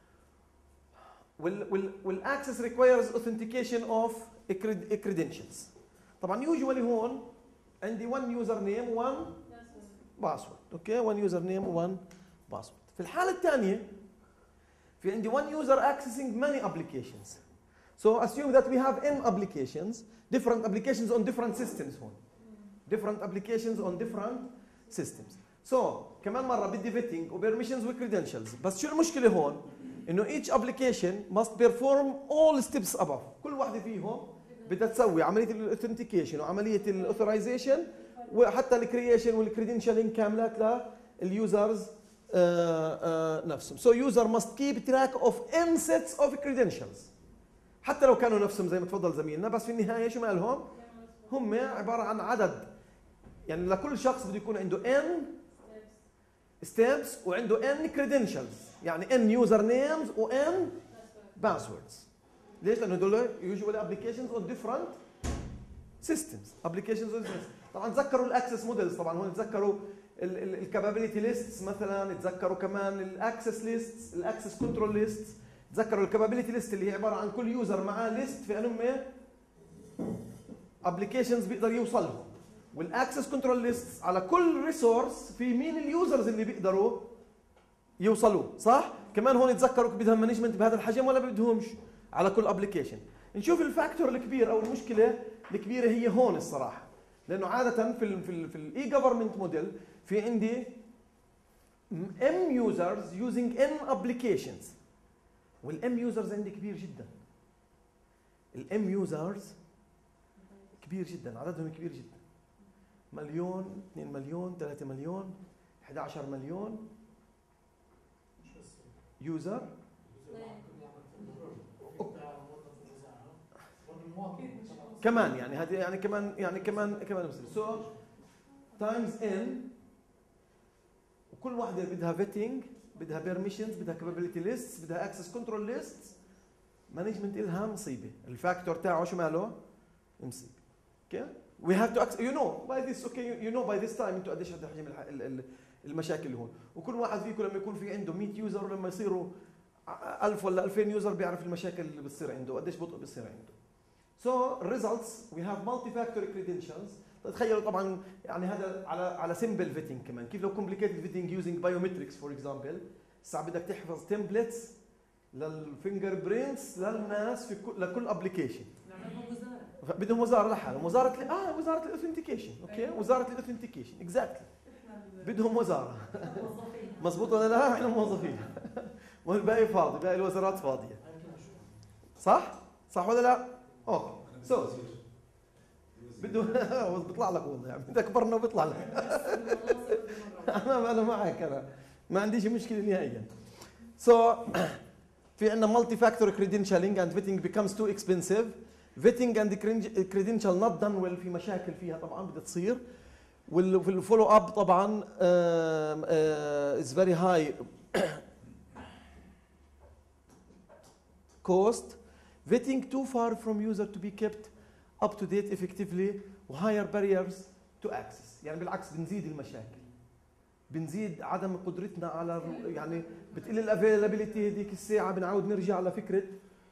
والاكسس requires authentication of credentials. طبعا usually هون عندي one user name one password. اوكي one user name one password. في الحالة الثانية في عندي one user accessing many applications. So assume that we have n applications, different applications on different systems هون. different applications on different systems. So كمان مرة بدي vetting و permissions و credentials. بس شو المشكلة هون؟ إنه each application must perform all steps above. كل واحدة فيهم بدها تسوي عملية الاوثنتيكيشن وعملية الاوثرايزيشن وحتى الكرييشن والكريدنشالينج كاملات لليوزرز نفسهم. So user must keep track of n sets of credentials. حتى لو كانوا نفسهم زي ما تفضل زميلنا، بس في النهاية شو مالهم؟ هم عبارة عن عدد، يعني لكل شخص بده يكون عنده n steps وعنده n credentials، يعني n user names و n passwords. ليش؟ لأنه هدول usually applications on different systems. applications on systems. طبعا تذكروا الاكسس موديلز، طبعا هون تذكروا الكابابيلتي ليستس مثلا، تذكروا كمان الاكسس ليستس، الاكسس كنترول ليستس، تذكروا الكابابيلتي ليست اللي هي عباره عن كل يوزر معاه ليست في انهم ابلكيشنز بيقدر يوصلهم، والاكسس كنترول ليست على كل ريسورس في مين اليوزرز اللي بيقدروا يوصلوا، صح؟ كمان هون يتذكروا بدهم مانجمنت بهذا الحجم ولا بدهمش على كل ابلكيشن. نشوف الفاكتور الكبير او المشكله الكبيره هي هون الصراحه، لانه عاده في الاي جفرمنت موديل في عندي ام يوزرز يوزنج ان ابلكيشنز، والام يوزرز عندي كبير جدا. الام يوزرز كبير جدا، عددهم كبير جدا، مليون، 2 مليون، 3 مليون، 11 مليون يوزر. كمان يعني هذه يعني كمان مثل سو تايمز ان، وكل واحده بدها فيتنج، بدها بيرميشنز، بدها كابابيلتي ليست، بدها اكسس كنترول ليست. مانجمنت إلها مصيبه، الفاكتور تاعه شو ماله؟ مصيبه. اوكي we have to you know by this okay you know by this time انتوا قديش هذا حجم المشاكل اللي هون، وكل واحد فيكم لما يكون في عنده 100 يوزر ولما يصيروا 1000 ولا 2000 يوزر بيعرف المشاكل اللي بتصير عنده قديش بطء بتصير عنده. So results we have multi-factor credentials. تخيلوا طبعا يعني هذا على simple fitting كمان، كيف لو complicated fitting using biometrics for example. ساعة بدك تحفظ templates للفينجر برينتس للناس في لكل ابلكيشن. بدهم وزاره لحالهم، وزاره الاوثنتيكيشن، اوكي وزاره الاوثنتيكيشن اكزاكتلي بدهم وزاره. مزبوط ولا لا؟ احنا موظفين والباقي فاضي، باقي الوزارات فاضيه، صح ولا لا؟ اوكي سو بده بيطلع لك والله يعني بدك كبرنا وبيطلع لك. انا معك، انا ما عنديش مشكله نهائيا. سو في عندنا multi factor credentialing and vetting becomes too expensive. vetting and credential not done well، في مشاكل فيها طبعا بدها تصير، والفولو اب طبعا is very high cost. vetting too far from user to be kept up to date effectively و higher barriers to access. يعني بالعكس بنزيد المشاكل، بنزيد عدم قدرتنا على يعني بتقل الافيلابيلتي. هذيك الساعه بنعود نرجع لفكره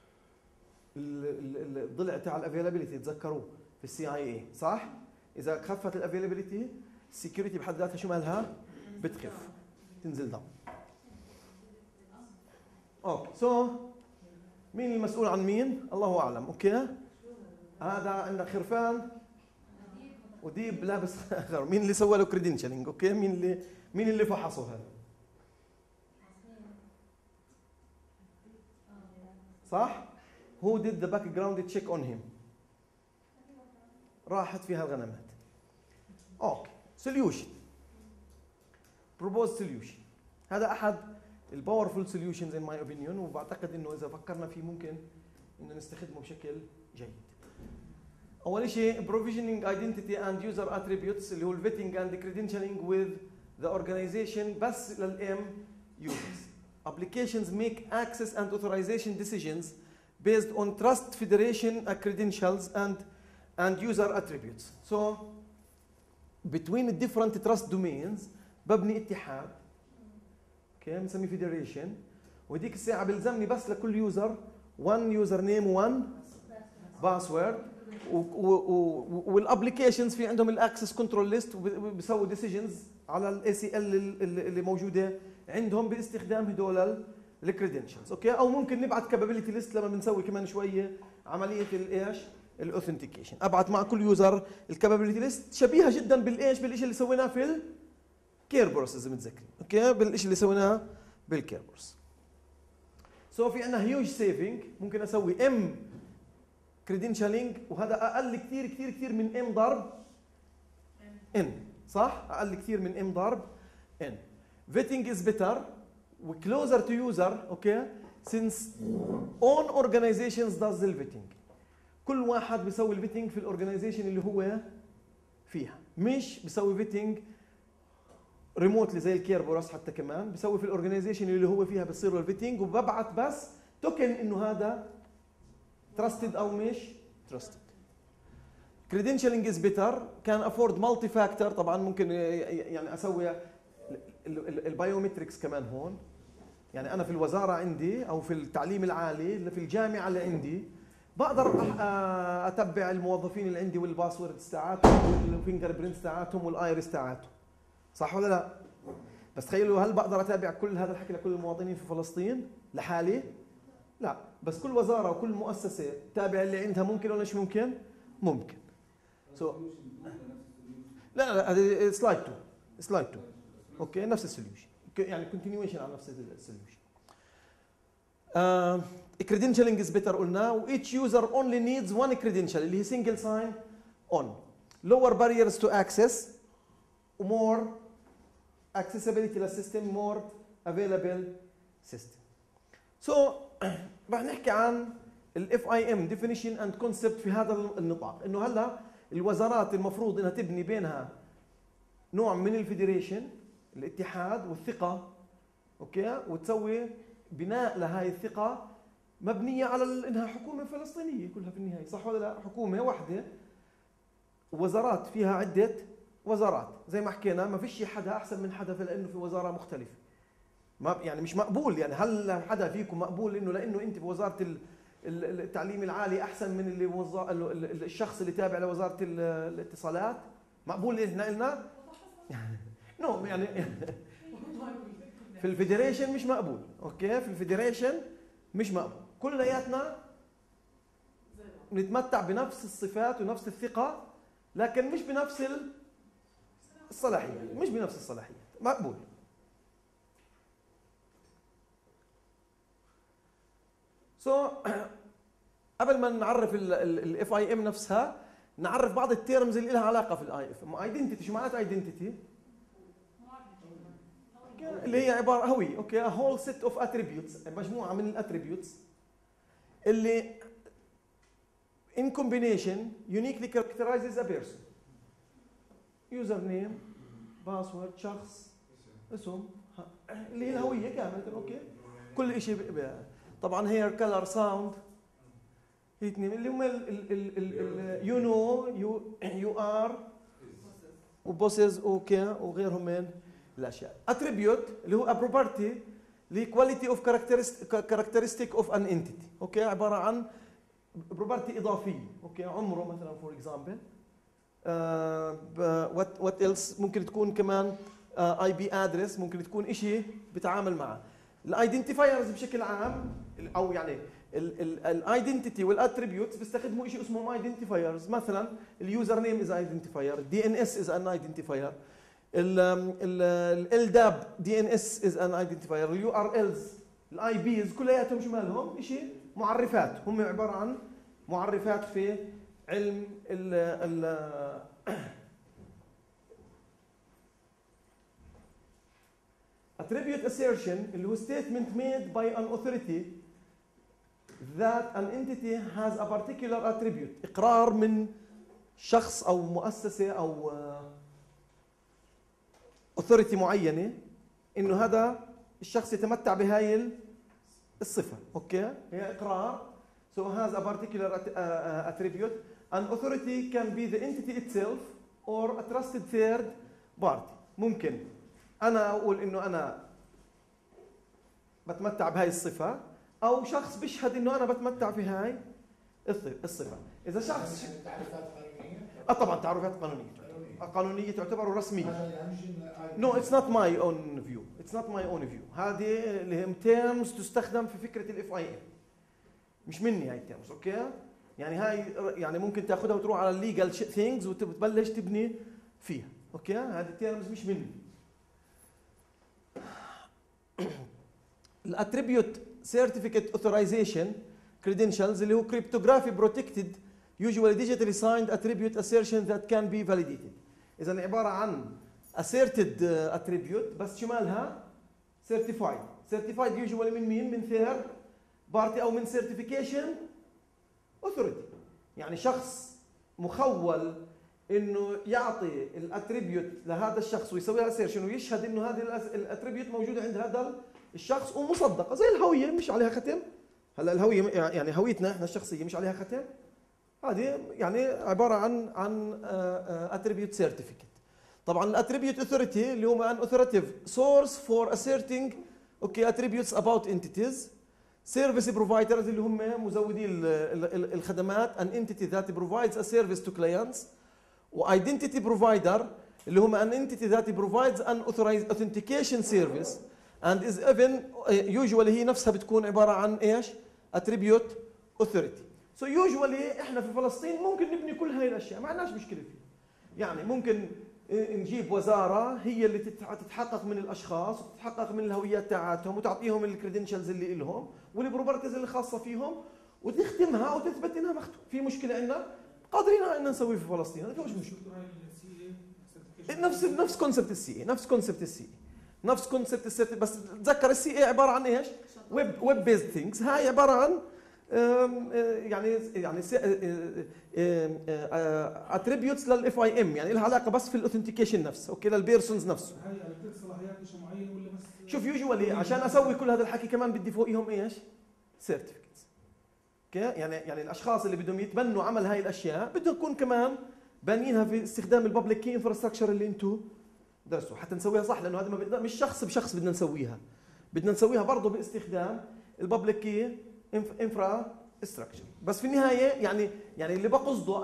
الضلع تاع الافيلابيلتي، تذكروه في السي اي اي، صح؟ اذا خفت الافيلابيلتي السكيورتي بحد ذاتها شو مالها؟ بتخف، تنزل داون. اوكي سو مين المسؤول عن مين؟ الله اعلم. اوكي هذا عندك خرفان وديب لابس خر. مين اللي سوى له كريدنشالينج؟ اوكي مين اللي فحصه هذا؟ صح؟ Who did the background check on him؟ راحت فيها الغنمات. اوكي solution proposed solution. هذا احد الباورفul solutions in my opinion، وبعتقد انه اذا فكرنا فيه ممكن انه نستخدمه بشكل جيد. اول شيء provisioning identity and user attributes اللي هو vetting and credentialing with the organization بس للام users. Applications make access and authorization decisions based on trust federation credentials and user attributes. So between the different trust domains ببني اتحاد، اوكي بنسميه federation، وهديك الساعه بلزمني بس لكل يوزر one user name one password، والابلكيشنز في عندهم الاكسس كنترول ليست وبيسووا ديسيجنز على الاي سي ال اللي موجوده عندهم باستخدام هدول الكريدنشلز. اوكي او ممكن نبعث كابابيلتي ليست لما بنسوي كمان شويه عمليه الايش الاوثنتيكيشن، ابعث مع كل يوزر الكابابيلتي ليست شبيهه جدا بالايش بالشيء اللي سويناه في الكيربورس اذا متذكرين. اوكي بالشيء اللي سويناه بالكيربورس. سو في عندنا هيوج سيفنج، ممكن اسوي ام كريدنشالينج وهذا اقل كثير كثير كثير من ام ضرب ان، صح؟ اقل كثير من ام ضرب ان. vetting is better وcloser to user، okay since own organizations does the vetting. كل واحد بيسوي الفيتنج في الاورجنايزيشن اللي هو فيها، مش بيسوي فيتنج ريموتلي زي الكيربورس، حتى كمان بيسوي في الاورجنايزيشن اللي هو فيها بيصير له الفيتنج وببعث بس توكن انه هذا trusted او مش trusted. credentialing is better can afford multi factor. طبعا ممكن يعني اسوي البايومتريكس كمان هون، يعني انا في الوزاره عندي او في التعليم العالي اللي في الجامعه اللي عندي بقدر اتبع الموظفين اللي عندي والباسوردز تاعاتهم والفينجر برينتس تاعاتهم والايرس تاعاتهم، صح ولا لا؟ بس تخيلوا، هل بقدر اتابع كل هذا الحكي لكل المواطنين في فلسطين لحالي؟ لا، بس كل وزاره وكل مؤسسه تابع اللي عندها. ممكن ولا مش ممكن؟ ممكن. لا هذه سلايد 2 اوكي، نفس السوليوشن، يعني كونتينيويشن على نفس السوليوشن. credentialing is better قلنا، و each user only needs one credential اللي هي single sign on. lower barriers to access more accessibility للسيستم، more available system. So رح نحكي عن ال FIM definition and concept في هذا النطاق، انه هلا الوزارات المفروض انها تبني بينها نوع من الفيدريشن، الاتحاد والثقة، اوكي، وتسوي بناء لهي الثقة مبنية على انها حكومة فلسطينية كلها في النهاية، صح ولا لا؟ حكومة واحدة، وزارات فيها عدة وزارات، زي ما حكينا ما فيش حدا احسن من حدا، لانه في وزارة مختلفة. ما يعني مش مقبول، يعني هل حدا فيكم مقبول انه لانه انت بوزارة التعليم العالي احسن من اللي الشخص اللي تابع لوزارة الاتصالات؟ مقبول احنا قلنا؟ نو يعني في الفيدريشن مش مقبول، اوكي، في الفيدريشن مش مقبول، كلياتنا نتمتع بنفس الصفات ونفس الثقة، لكن مش بنفس الصلاحيات، مش بنفس الصلاحيات، مقبول. قبل ما نعرف ال FIM نفسها، نعرف بعض التيرمز اللي لها علاقة في الاي اف ام. ايدنتيتي، شو معناتها ايدنتيتي؟ اللي هي عبارة هوية، اوكي، a whole set of attributes، مجموعة من الاتريبيوتس اللي in combination uniquely characterizes a person. user name، password، شخص، اسم، اللي هي الهوية كاملة، اوكي، كل شيء. طبعا hair color sound اللي هم you know you are وبوسز، اوكي، وغيرهم من الاشياء. attribute اللي هو a property اللي quality of characteristic of an entity، اوكي، عباره عن property اضافيه، اوكي، عمره مثلا for example. what else ممكن تكون كمان IP address، ممكن تكون شيء بتعامل معه. الايدنتيفايرز بشكل عام، او يعني الايدنتيتي والاتريبيوتس بيستخدموا شيء اسمه ايدنتيفايرز. مثلا اليوزر نيم از ايدنتيفاير، دي ان اس از ان ايدنتيفاير، الداب دي ان اس از ان ايدنتيفاير، اليو ار الز، الاي بيز، كلياتهم شو مالهم؟ شيء معرفات، هم عباره عن معرفات في علم ال attribute assertion اللي هو statement made by an authority that an entity has a particular attribute، إقرار من شخص أو مؤسسة أو authority معينة إنه هذا الشخص يتمتع بهاي الصفة، أوكي، هي إقرار. so has a particular attribute. An authority can be the entity itself or a trusted third party. ممكن أنا أقول إنه أنا بتمتع بهاي الصفة، أو شخص بيشهد إنه أنا بتمتع في هاي الصفة. إذا شخص تعريفات قانونية؟ طبعا تعريفات قانونية تعتبر رسمية. No, it's not my own view. It's not my own view. هذه اللي هي terms تستخدم في فكرة ال FIM. مش مني هاي terms، أوكي؟ يعني هاي يعني ممكن تاخذها وتروح على legal things وتبلش تبني فيها، أوكي؟ هذه terms مش مني. الاتريبيوت certificate authorization credentials اللي هو cryptography protected usually digitally signed attribute assertion that can be validated. إذا عبارة عن asserted attribute بس شو مالها؟ certified usually من مين؟ من third party أو من certification authority. يعني شخص مخول إنه يعطي الاتريبيوت لهذا الشخص ويسويها assertion ويشهد إنه هذه الاتريبيوت موجودة عند هذا الشخص ومصدقة، زي الهوية مش عليها ختم. هلا الهوية يعني هويتنا احنا الشخصية مش عليها ختم، هذه يعني عبارة عن attribute certificate. طبعا الاتريبيوت authority اللي هو an authoritative source for asserting okay attributes about entities سيرفيس بروفايدرز اللي هم مزودي الخدمات an entity that provides a service to clients وايدنتيتي بروفايدر اللي هم an entity that provides an authorized authentication service and is even usually هي نفسها بتكون عباره عن ايش؟ attribute authority. So usually احنا في فلسطين ممكن نبني كل هاي الاشياء ما عندناش مشكله فيها. يعني ممكن نجيب وزاره هي اللي تتحقق من الاشخاص وتتحقق من الهويات تاعتهم وتعطيهم الكريدنشلز اللي لهم والبروبرتيز اللي خاصه فيهم وتختمها وتثبت انها مختوم. في مشكله عندنا قادرين على ان نسويه في فلسطين، هذا مش مشكله. نفس كونسبت السي اي، نفس كونسبت السي اي، نفس كونسبت السيرت، بس تذكر السي اي عباره عن ايش؟ ويب بيزد ثينجز. هاي عباره عن يعني اتريبيوتس للاف اي ام، يعني لها علاقه بس في الاوثنتيكيشن نفسه، اوكي، للبيرسونز نفسه. هاي على كل صلاحيات مش معينه ولا بس؟ شوف يوجوالي عشان اسوي كل هذا الحكي كمان بدي فوقيهم ايش؟ سيرتيفيكتس. اوكي، يعني الاشخاص اللي بدهم يتبنوا عمل هاي الاشياء بدهم يكون كمان بانيينها في استخدام الببليك كي انفراستراكشر اللي انتم درسوا حتى نسويها صح، لانه هذا ما بيقدر مش شخص بشخص بدنا نسويها، بدنا نسويها برضه باستخدام الببليك كي انفراستراكشر. بس في النهايه يعني اللي بقصده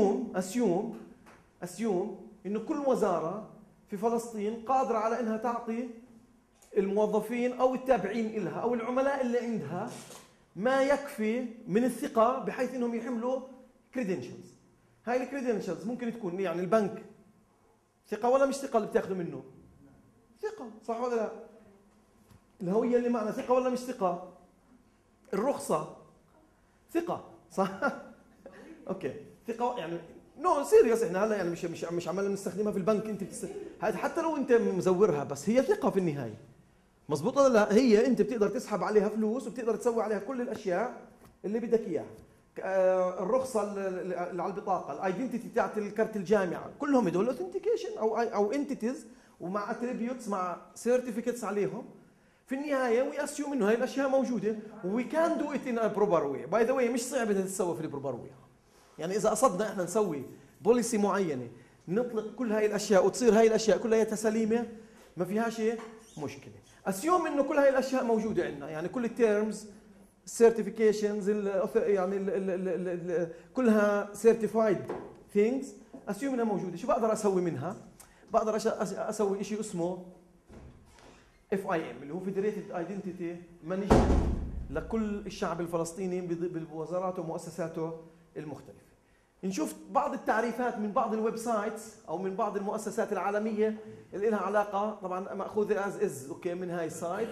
اسيوم انه كل وزاره في فلسطين قادره على انها تعطي الموظفين او التابعين لها او العملاء اللي عندها ما يكفي من الثقه بحيث انهم يحملوا كريدنشلز. هاي الكريدنشلز ممكن تكون يعني البنك ثقه ولا مش ثقه اللي بتاخذوا منه؟ ثقه، صح ولا لا؟ الهويه اللي معنا ثقه ولا مش ثقه؟ الرخصه ثقه، صح؟ اوكي، ثقه يعني نو سيريس. احنا هلا يعني مش عمالنا نستخدمها في البنك. انت حتى لو انت مزورها بس هي ثقه في النهايه، مزبوط ولا لا؟ هي انت بتقدر تسحب عليها فلوس وبتقدر تسوي عليها كل الاشياء اللي بدك اياها. الرخصه اللي على البطاقه، الايدنتيتي تاعت الكارت الجامعه، كلهم هدول اوثنتيكيشن او انتيتيز ومع اتريبيوتس مع سيرتيفيكتس عليهم. في النهايه وي اسيوم انه هاي الاشياء موجوده وي كان دو ات ان ا بروبر واي. باي ذا واي مش صعب انها تتسوى في البروبر واي. يعني اذا قصدنا احنا نسوي بوليسي معينه نطلق كل هاي الاشياء وتصير هاي الاشياء كلها سليمه ما فيهاش مشكله. اسيوم انه كل هاي الاشياء موجوده عندنا، يعني كل التيرمز certifications يعني كلها certified things اسيوم انها موجوده. شو بقدر اسوي منها؟ بقدر اسوي شيء اسمه FIM اللي هو Federated Identity Management لكل الشعب الفلسطيني بوزاراته ومؤسساته المختلفه. نشوف بعض التعريفات من بعض الويب سايتس او من بعض المؤسسات العالميه اللي لها علاقه، طبعا ماخوذه as is اوكي من هاي السايت.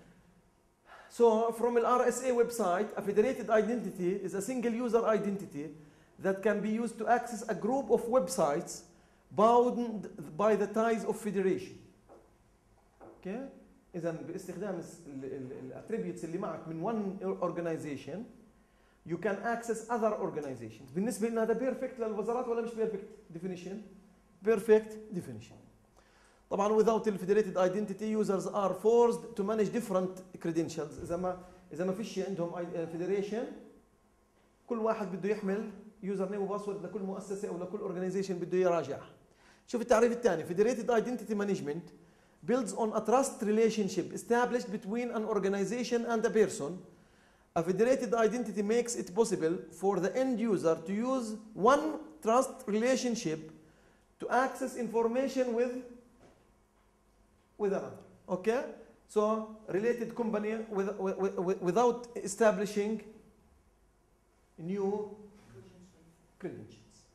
So from the RSA website, a federated identity is a single user identity that can be used to access a group of websites bound by the ties of federation. Okay? إذا باستخدام الاتريبيوتس اللي معك من one organization you can access other organizations. بالنسبة لنا هذا perfect للوزارات ولا مش perfect definition؟ Perfect definition. طبعا without the federated identity users are forced to manage different credentials. إذا ما فيش عندهم federation كل واحد بده يحمل يوزر نيم وباسورد لكل مؤسسة أو لكل organization بده يراجعها. شوف التعريف الثاني. Federated identity management builds on a trust relationship established between an organization and a person. A federated identity makes it possible for the end user to use one trust relationship to access information with another. Okay? So related company without establishing new credentials.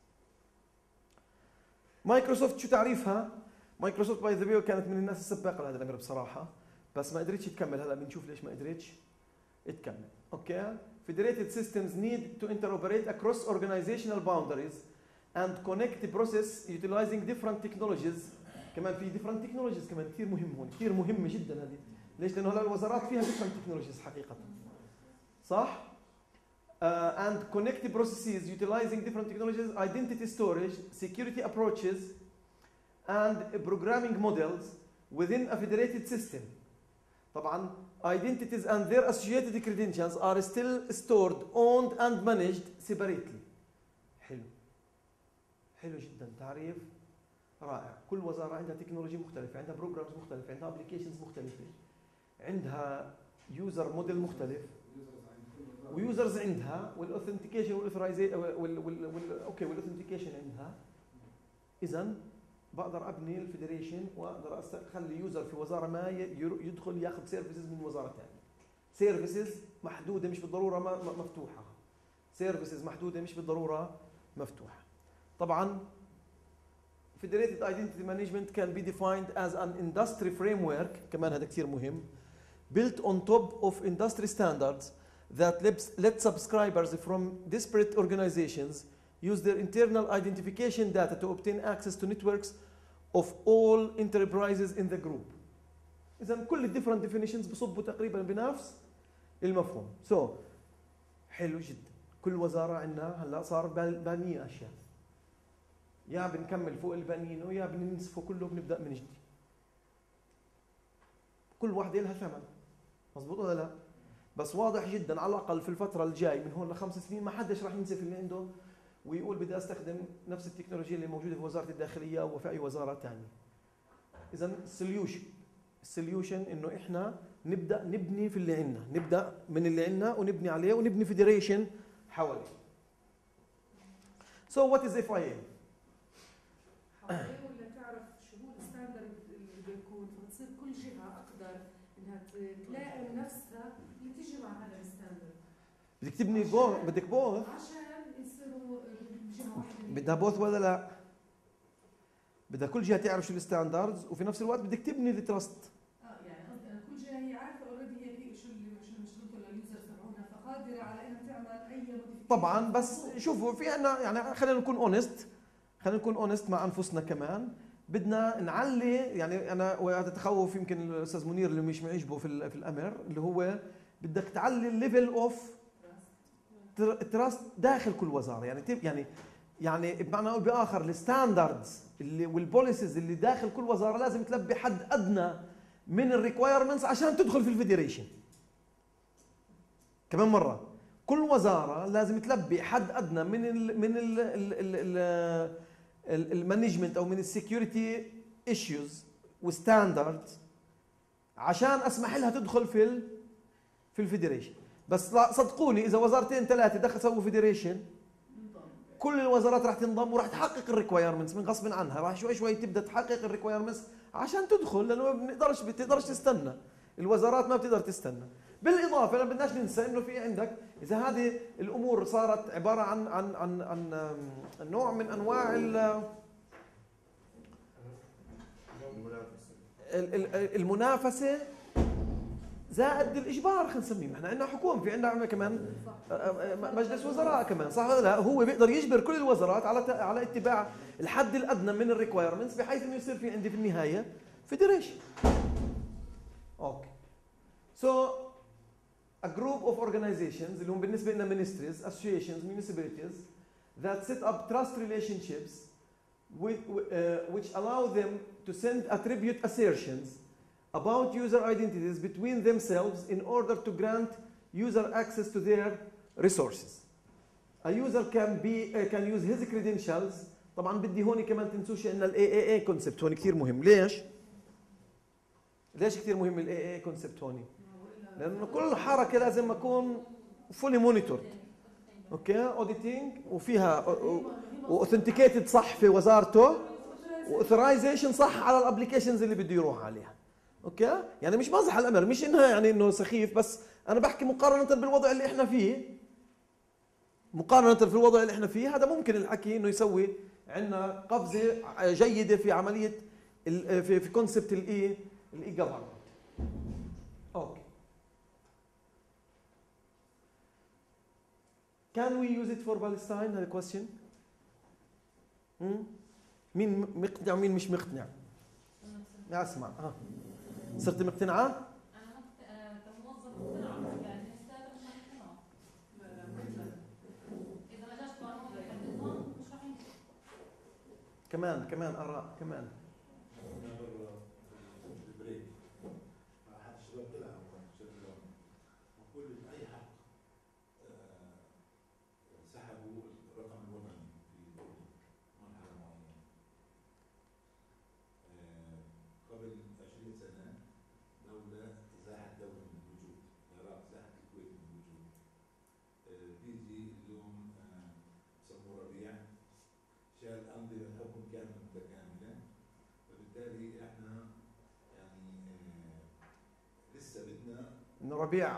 مايكروسوفت شو تعريفها؟ مايكروسوفت باي ذا واي كانت من الناس السباقه لهذا الامر بصراحه، بس ما قدرتش تكمل. هلا بنشوف ليش ما قدرتش تكمل. اوكي؟ Federated systems need to interoperate across organizational boundaries and connect the process utilizing different technologies. كمان في different technologies كمان كثير مهم هون، كثير مهمه جدا هذه. ليش؟ لانه هلا الوزارات فيها different technologies حقيقه. صح؟ And connect the processes utilizing different technologies, identity storage, security approaches and programming models within a federated system. طبعا identities and their associated credentials are still stored, owned and managed separately. حلو جدا، تعريف رائع. كل وزارة عندها تكنولوجي مختلفة، عندها بروجرامز مختلفة، عندها ابلكيشنز مختلفة، عندها يوزر موديل مختلف، ويوزرز عندها والاوثنتيكيشن والاوثنتيكيشن عندها. اذا بقدر ابني الفيدريشن واقدر اخلي يوزر في وزاره ما يدخل ياخذ سيرفيسز من وزاره ثانيه. سيرفيسز محدوده مش بالضروره مفتوحه. سيرفيسز محدوده مش بالضروره مفتوحه. طبعا Federated Identity Management can be defined as an industry framework كمان هذا كثير مهم built on top of industry standards that let subscribers from disparate organizations use their internal identification data to obtain access to networks of all enterprises in the group. إذا كل ال different definitions بصبوا تقريبا بنفس المفهوم. So حلو جدا. كل وزارة عندنا هلا صار بانية أشياء. يا بنكمل فوق البانيين ويا بننسفه كله بنبدأ من جديد. كل واحدة لها ثمن. مظبوط ولا لا؟ بس واضح جدا على الأقل في الفترة الجاي من هون ل5 سنين ما حدش راح ينسف اللي عنده ويقول بدي استخدم نفس التكنولوجيا اللي موجودة في وزارة الداخلية وفي أي وزارة ثانية. إذا السوليوشن إنه إحنا نبدأ نبني في اللي عندنا، نبدأ من اللي عندنا ونبني عليه ونبني فيدريشن حواليه. So what is FIA؟ حواليه ولا تعرف شو هو الستاندرد اللي بده يكون، فتصير كل جهة أقدر إنها تلائم نفسها اللي تيجي مع هذا الستاندرد. بدك تبني بدك بوث عشان يصيروا جهة واحدة. بدها بوث ولا لا؟ بدها كل جهة تعرف شو الستاندردز وفي نفس الوقت بدك تبني التراست. يعني قصدي أنا كل جهة هي عارفة اوريدي هي في شو المشروط ولا اليوزرز تبعونها فقادرة على إنها تعمل أي موديفيكيشن. طبعا بس شوفوا في عنا يعني خلينا نكون اونست مع انفسنا كمان. بدنا نعلي يعني انا وهذا تخوف يمكن الاستاذ منير اللي مش معجبه في الامر اللي هو بدك تعلي الليفل اوف تراست داخل كل وزاره. يعني بمعنى او باخر الستاندردز اللي والبوليسيز اللي داخل كل وزاره لازم تلبي حد ادنى من الريكوايرمنتس عشان تدخل في الفيدريشن. كمان مره كل وزاره لازم تلبي حد ادنى من المانجمنت او من السكيورتي ايشوز وستاندردز عشان اسمح لها تدخل في الفيدريشن. بس صدقوني اذا وزارتين ثلاثه دخلوا سووا فيدريشن كل الوزارات راح تنضم وراح تحقق الريكوايرمنتس من غصب عنها. راح شوي شوي تبدا تحقق الريكوايرمنتس عشان تدخل لانه ما بتقدرش تستنى. الوزارات ما بتقدر تستنى. بالاضافه ما بدناش ننسى انه في عندك اذا هذه الامور صارت عباره عن نوع من انواع المنافسه زائد الاجبار خلينا نسميه. احنا عندنا حكومه في عندنا كمان مجلس وزراء كمان صح ولا لا؟ هو بيقدر يجبر كل الوزارات على اتباع الحد الادنى من الريكوايرمنتس بحيث انه يصير في عندي في النهايه فيدريشن. اوكي. So a group of organizations اللي هم بالنسبه لنا ministries, associations, municipalities that set up trust relationships which allow them to send attribute assertions about user identities between themselves in order to grant user access to their resources. A user can use his credentials. طبعا بدي هون كمان تنسوش ان ال AAA concept هون كثير مهم. ليش كثير مهم ال AAA concept هون؟ لانه كل حركه لازم اكون فولي مونيتورد. اوكي اوديتنج وفيها واوثنتيكيتد صح في وزارته واوثرايزيشن صح على الابلكيشنز اللي بده يروح عليها. اوكي يعني مش بمزح الامر، مش انها يعني انه سخيف، بس انا بحكي مقارنه بالوضع اللي احنا فيه. مقارنه في الوضع اللي احنا فيه هذا ممكن الحكي انه يسوي عندنا قفزه جيده في عمليه في كونسبت الاي جفرمنت. اوكي. Can we use it for Palestine? هذا question. مين مقتنع ومين مش مقتنع؟ اسمع صرت مقتنعة؟ أنا كموظف مقتنعة، يعني أستاذ مش مقتنعة. إذا ما جاش قانون يحددها مش راح ينفع. كمان آراء كمان. بدنا انه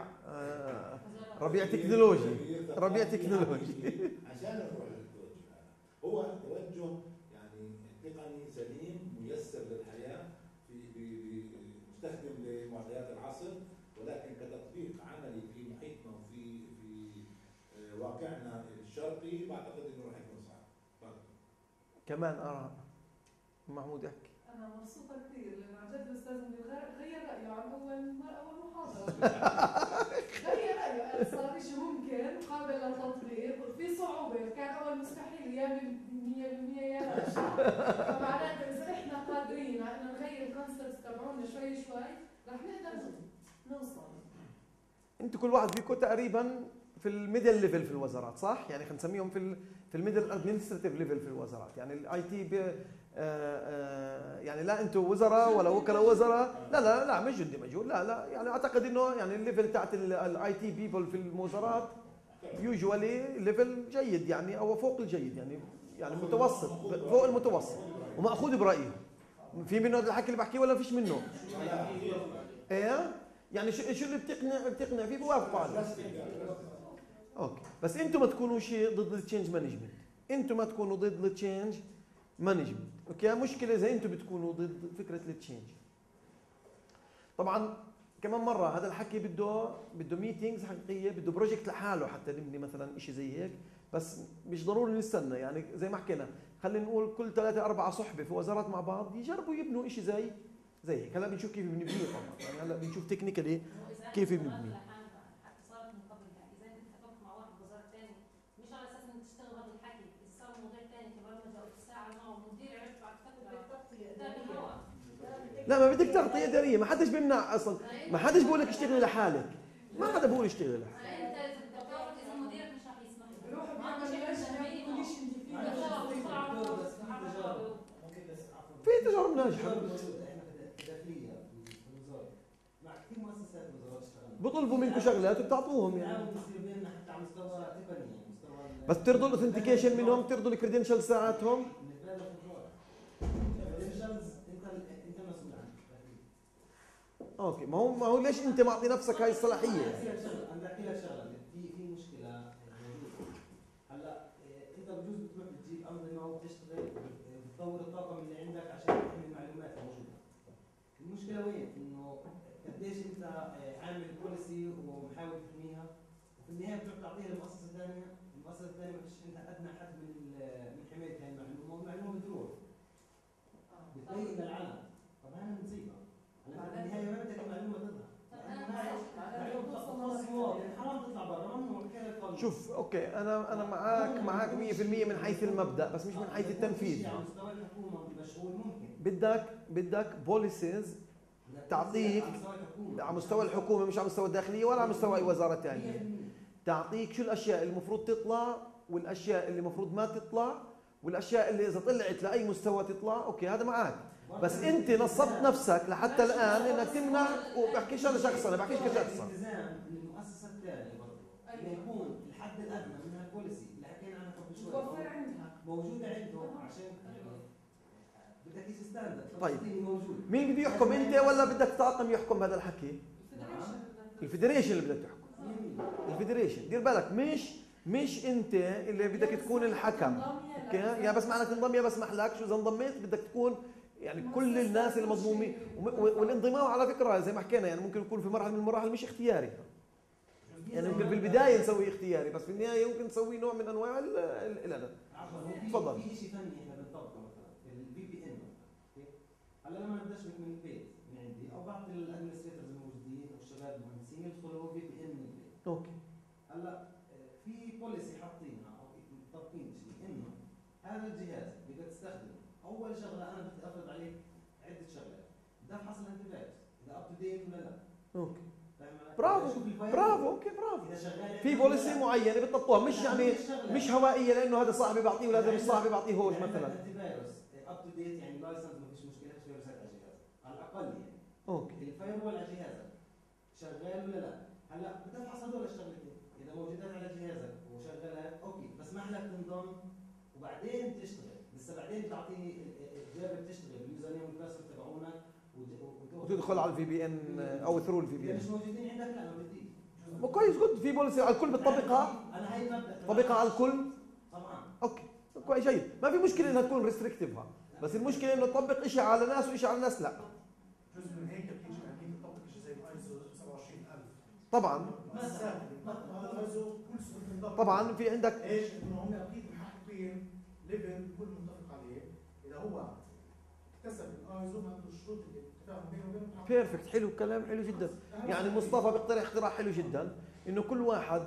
ربيع تكنولوجي. ربيع تكنولوجي. عشان نروح للتوجه هذا، هو توجه يعني تقني سليم ميسر للحياه مستخدم لمعطيات العصر، ولكن كتطبيق عملي في محيطنا وفي واقعنا الشرقي بعتقد انه راح يكون صعب. كمان محمود احكي. أنا مبسوطة كثير لأن عن جد الأستاذ غير رأيه عن أول محاضرة. غير رأيه، قال صار شيء ممكن قابل للتطبيق، في صعوبة، كان أول مستحيل يا 100% يا لا. فمعناته إذا إحنا قادرين على إنه نغير الكونسبتس تبعونا شوي شوي رح نقدر نوصل. انتوا كل واحد فيكم تقريبا في الميدل ليفل في الوزارات، صح؟ يعني خلينا نسميهم في الميدل ادمنستريتيف ليفل في الوزارات، يعني الاي تي يعني لا انتم وزراء ولا وكلاء وزراء، لا مش جدي مجهول، لا يعني اعتقد انه يعني الليفل تاعت الاي تي بيبل في الوزارات يوجوالي ليفل جيد يعني او فوق الجيد، يعني متوسط، فوق المتوسط وماخوذ برايي. في منه هذا الحكي اللي بحكيه ولا فيش منه؟ ايه يعني شو اللي بتقنع فيه بوافقوا عليه. اوكي، بس انتم ما تكونوا شيء ضد التشينج مانجمنت، انتم ما تكونوا ضد التشينج مانجمنت، اوكي؟ مشكله اذا انتم بتكونوا ضد فكره التشينج. طبعا كمان مره هذا الحكي بده ميتينجز حقيقيه، بده بروجكت لحاله حتى نبني مثلا شيء زي هيك، بس مش ضروري نستنى. يعني زي ما حكينا خلينا نقول كل 3-4 صحبه في وزارات مع بعض يجربوا يبنوا شيء زي هيك. هلا بنشوف كيف بنبنيه طبعا، يعني هلا بنشوف تكنيكالي كيف بنبنيه. لا ما بدك تغطية إدارية، ما حدش بيمنع أصلا، ما حدش بيقول لك اشتغلي لحالك، ما حدا بيقول اشتغلي لحالك. في تجارب ناجحة بيطلبوا منكم شغلات وبتعطوهم يعني، بس بترضوا الاوثنتيكيشن منهم، بترضوا الكريدنشال ساعاتهم. اوكي، ما هو ليش انت معطي نفسك هاي الصلاحيه؟ انا احكي لك شغله، في مشكله موجوده هلا. انت بجوز بتروح بتجيب انظمه وبتشتغل بتطور الطاقم اللي عندك عشان تحمي المعلومات الموجوده. المشكله وين؟ انه قديش انت عامل بوليسي ومحاول تحميها، وفي النهايه بتروح تعطيها لمؤسسه ثانيه، المؤسسه الثانيه ما فيش عندها ادنى حد من حمايه هاي المعلومه، والمعلومه بتروح بتبين للعالم. طب هاي مصيبه. هلا النهايه ما بدك المعلومه تظهر. شوف اوكي، انا معك 100% من حيث المبدا، بس مش من حيث التنفيذ. على مستوى الحكومه والمشغول ممكن بدك بوليسيز تعطيك على مستوى الحكومه، مش على مستوى الداخليه ولا على مستوى اي وزاره ثانيه، تعطيك شو الاشياء اللي المفروض تطلع والاشياء اللي المفروض ما تطلع والاشياء اللي اذا طلعت لاي مستوى تطلع. اوكي هذا معك، بس انت نصبت نفسك لحتى الان انك تمنع. وبحكيش انا شخص، انا بحكيش كشخص. الالتزام من المؤسسه الثانيه برضه انه يكون الحد الادنى من هالبوليسي اللي حكينا عنها قبل شوي متوفر عندها، موجوده عندهم، عشان بدك شيء ستاندرد. طيب موجود. مين بده يحكم، انت ولا بدك طاقم يحكم هذا الحكي؟ الفيدريشن اللي بدك تحكم. الفيدريشن دير بالك، مش انت اللي بدك تكون الحكم. اوكي يا بسمح لك تنضم يا بسمح لك، شو اذا انضميت بدك تكون يعني كل الناس المضمومين. والانضمام على فكره زي ما حكينا يعني ممكن يكون في مرحله من المراحل مش اختياري، يعني ممكن في البدايه نسوي اختياري، بس في النهايه ممكن نسوي نوع من انواع الادب. تفضل. في شيء ثاني احنا بنطبقه مثلا الفي بي ان. هلا لما بدشبك من البيت من عندي او بعطي الادمنستريتورز الموجودين او الشباب المهندسين يدخلوا في بي ان من البيت. اوكي هلا في بوليسي حاطينها او طابقين شيء انه هذا الجهاز بدك تستخدمه، اول شغله انا بدي افرض عليك عده شغلات، بدي افحص الانتي فايروس اذا اب تو ديت ولا لا. اوكي برافو اوكي برافو. في بوليسي معينه بتطبقوها، مش يعني مش هوائيه لانه هذا صاحبي بعطيه وهذا مش صاحبي بعطيه هوش مثلا. الانتي فايروس اب تو ديت يعني لايسنس ما فيش مشكله، فيش فيروسات على الجهاز على الاقل يعني. اوكي الفاير وول على جهازك شغال ولا لا؟ هلا بدي افحص هذول الشغلتين، اذا موجودات على جهازك وشغالات اوكي، بس ما لك تنضم وبعدين تشتغل، لسه بعدين بتعطيني الجاب بتشتغل باليوزر نيم والباسورد تبعونك وتدخل على الفي بي ان او ثرو الفي بي اذا ان. مش موجودين عندك لا ما بديش. كويس جد، في بوليسي على الكل بتطبقها. انا هي المبدا طبقها على الكل. طبعا. اوكي كويس جيد، ما في مشكله انها تكون ريستريكتيفها، بس المشكله انه تطبق شيء على ناس وشيء على ناس لا. جزء من هيك بتيجي اكيد تطبق شيء زي الايزو 27000. طبعا هذا الايزو كل سنه بنطبق. طبعا في عندك ايش؟ انه هم اكيد محققين ليفل الكل متفق عليه، اذا هو اكتسب الايزو ما عنده الشروط اللي التفاهم بينه وبين المحقق. بيرفكت، حلو الكلام، حلو جدا. يعني مصطفى بيقترح اقتراح حلو جدا، انه كل واحد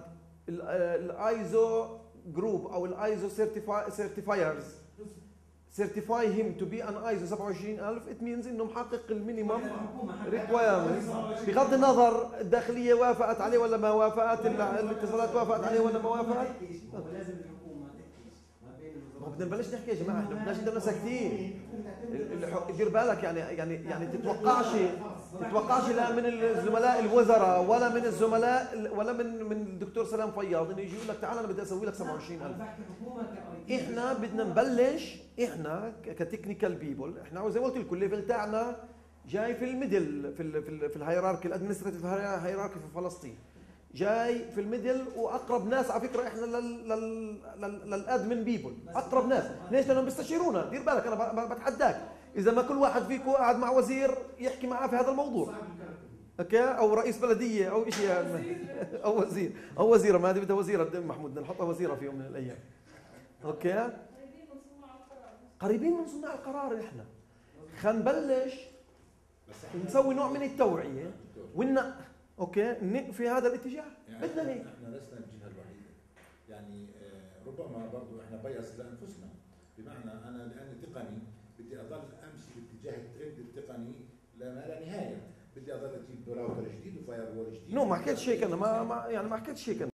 الايزو جروب او الايزو سيرتيفايرز certify him to be an ISO 27000 it means انه محقق المينيمم ريكوايرمنتس، بغض النظر الداخليه وافقت عليه ولا ما وافقت، الاتصالات وافقت عليه ولا ما وافقت. هو لازم الحكومه تحكي ما بين ما بدنا نبلش نحكي يا جماعه، احنا بدناش نضلنا ساكتين. دير بالك يعني تتوقعش لا من الزملاء الوزراء ولا من الزملاء ولا من الدكتور سلام فياض انه يجي يقول لك تعال انا بدي اسوي لك 27000. احنا بدنا نبلش، احنا كتكنيكال بيبل، احنا زي ما قلت لكم الليفل تاعنا جاي في الميدل في الهيراركي الادمنستريتيف هيراركي في فلسطين، جاي في الميدل واقرب ناس على فكره احنا للادمن بيبل، اقرب ناس. ليش؟ لانهم بيستشيرونا. دير بالك انا بتحداك اذا ما كل واحد فيكم قاعد مع وزير يحكي معاه في هذا الموضوع، اوكي، او رئيس بلديه او شيء او وزيره ما بدها وزيره محمود، بدنا نحطها وزيره في يوم من الايام. اوكي، قريبين من صناع القرار. احنا خلينا نبلش نسوي نوع من التوعيه والنق، اوكي، نق في هذا الاتجاه. يعني بدنا هيك. احنا لسنا الجهه الوحيده، يعني ربما برضه احنا بيأس لانفسنا، بمعنى انا لاني تقني بدي اضل امشي باتجاه الترند التقني لا نهايه، بدي اضل اجيب براوتر جديد وفاير وول جديد. ما حكيتش هيك انا، ما حكيتش هيك.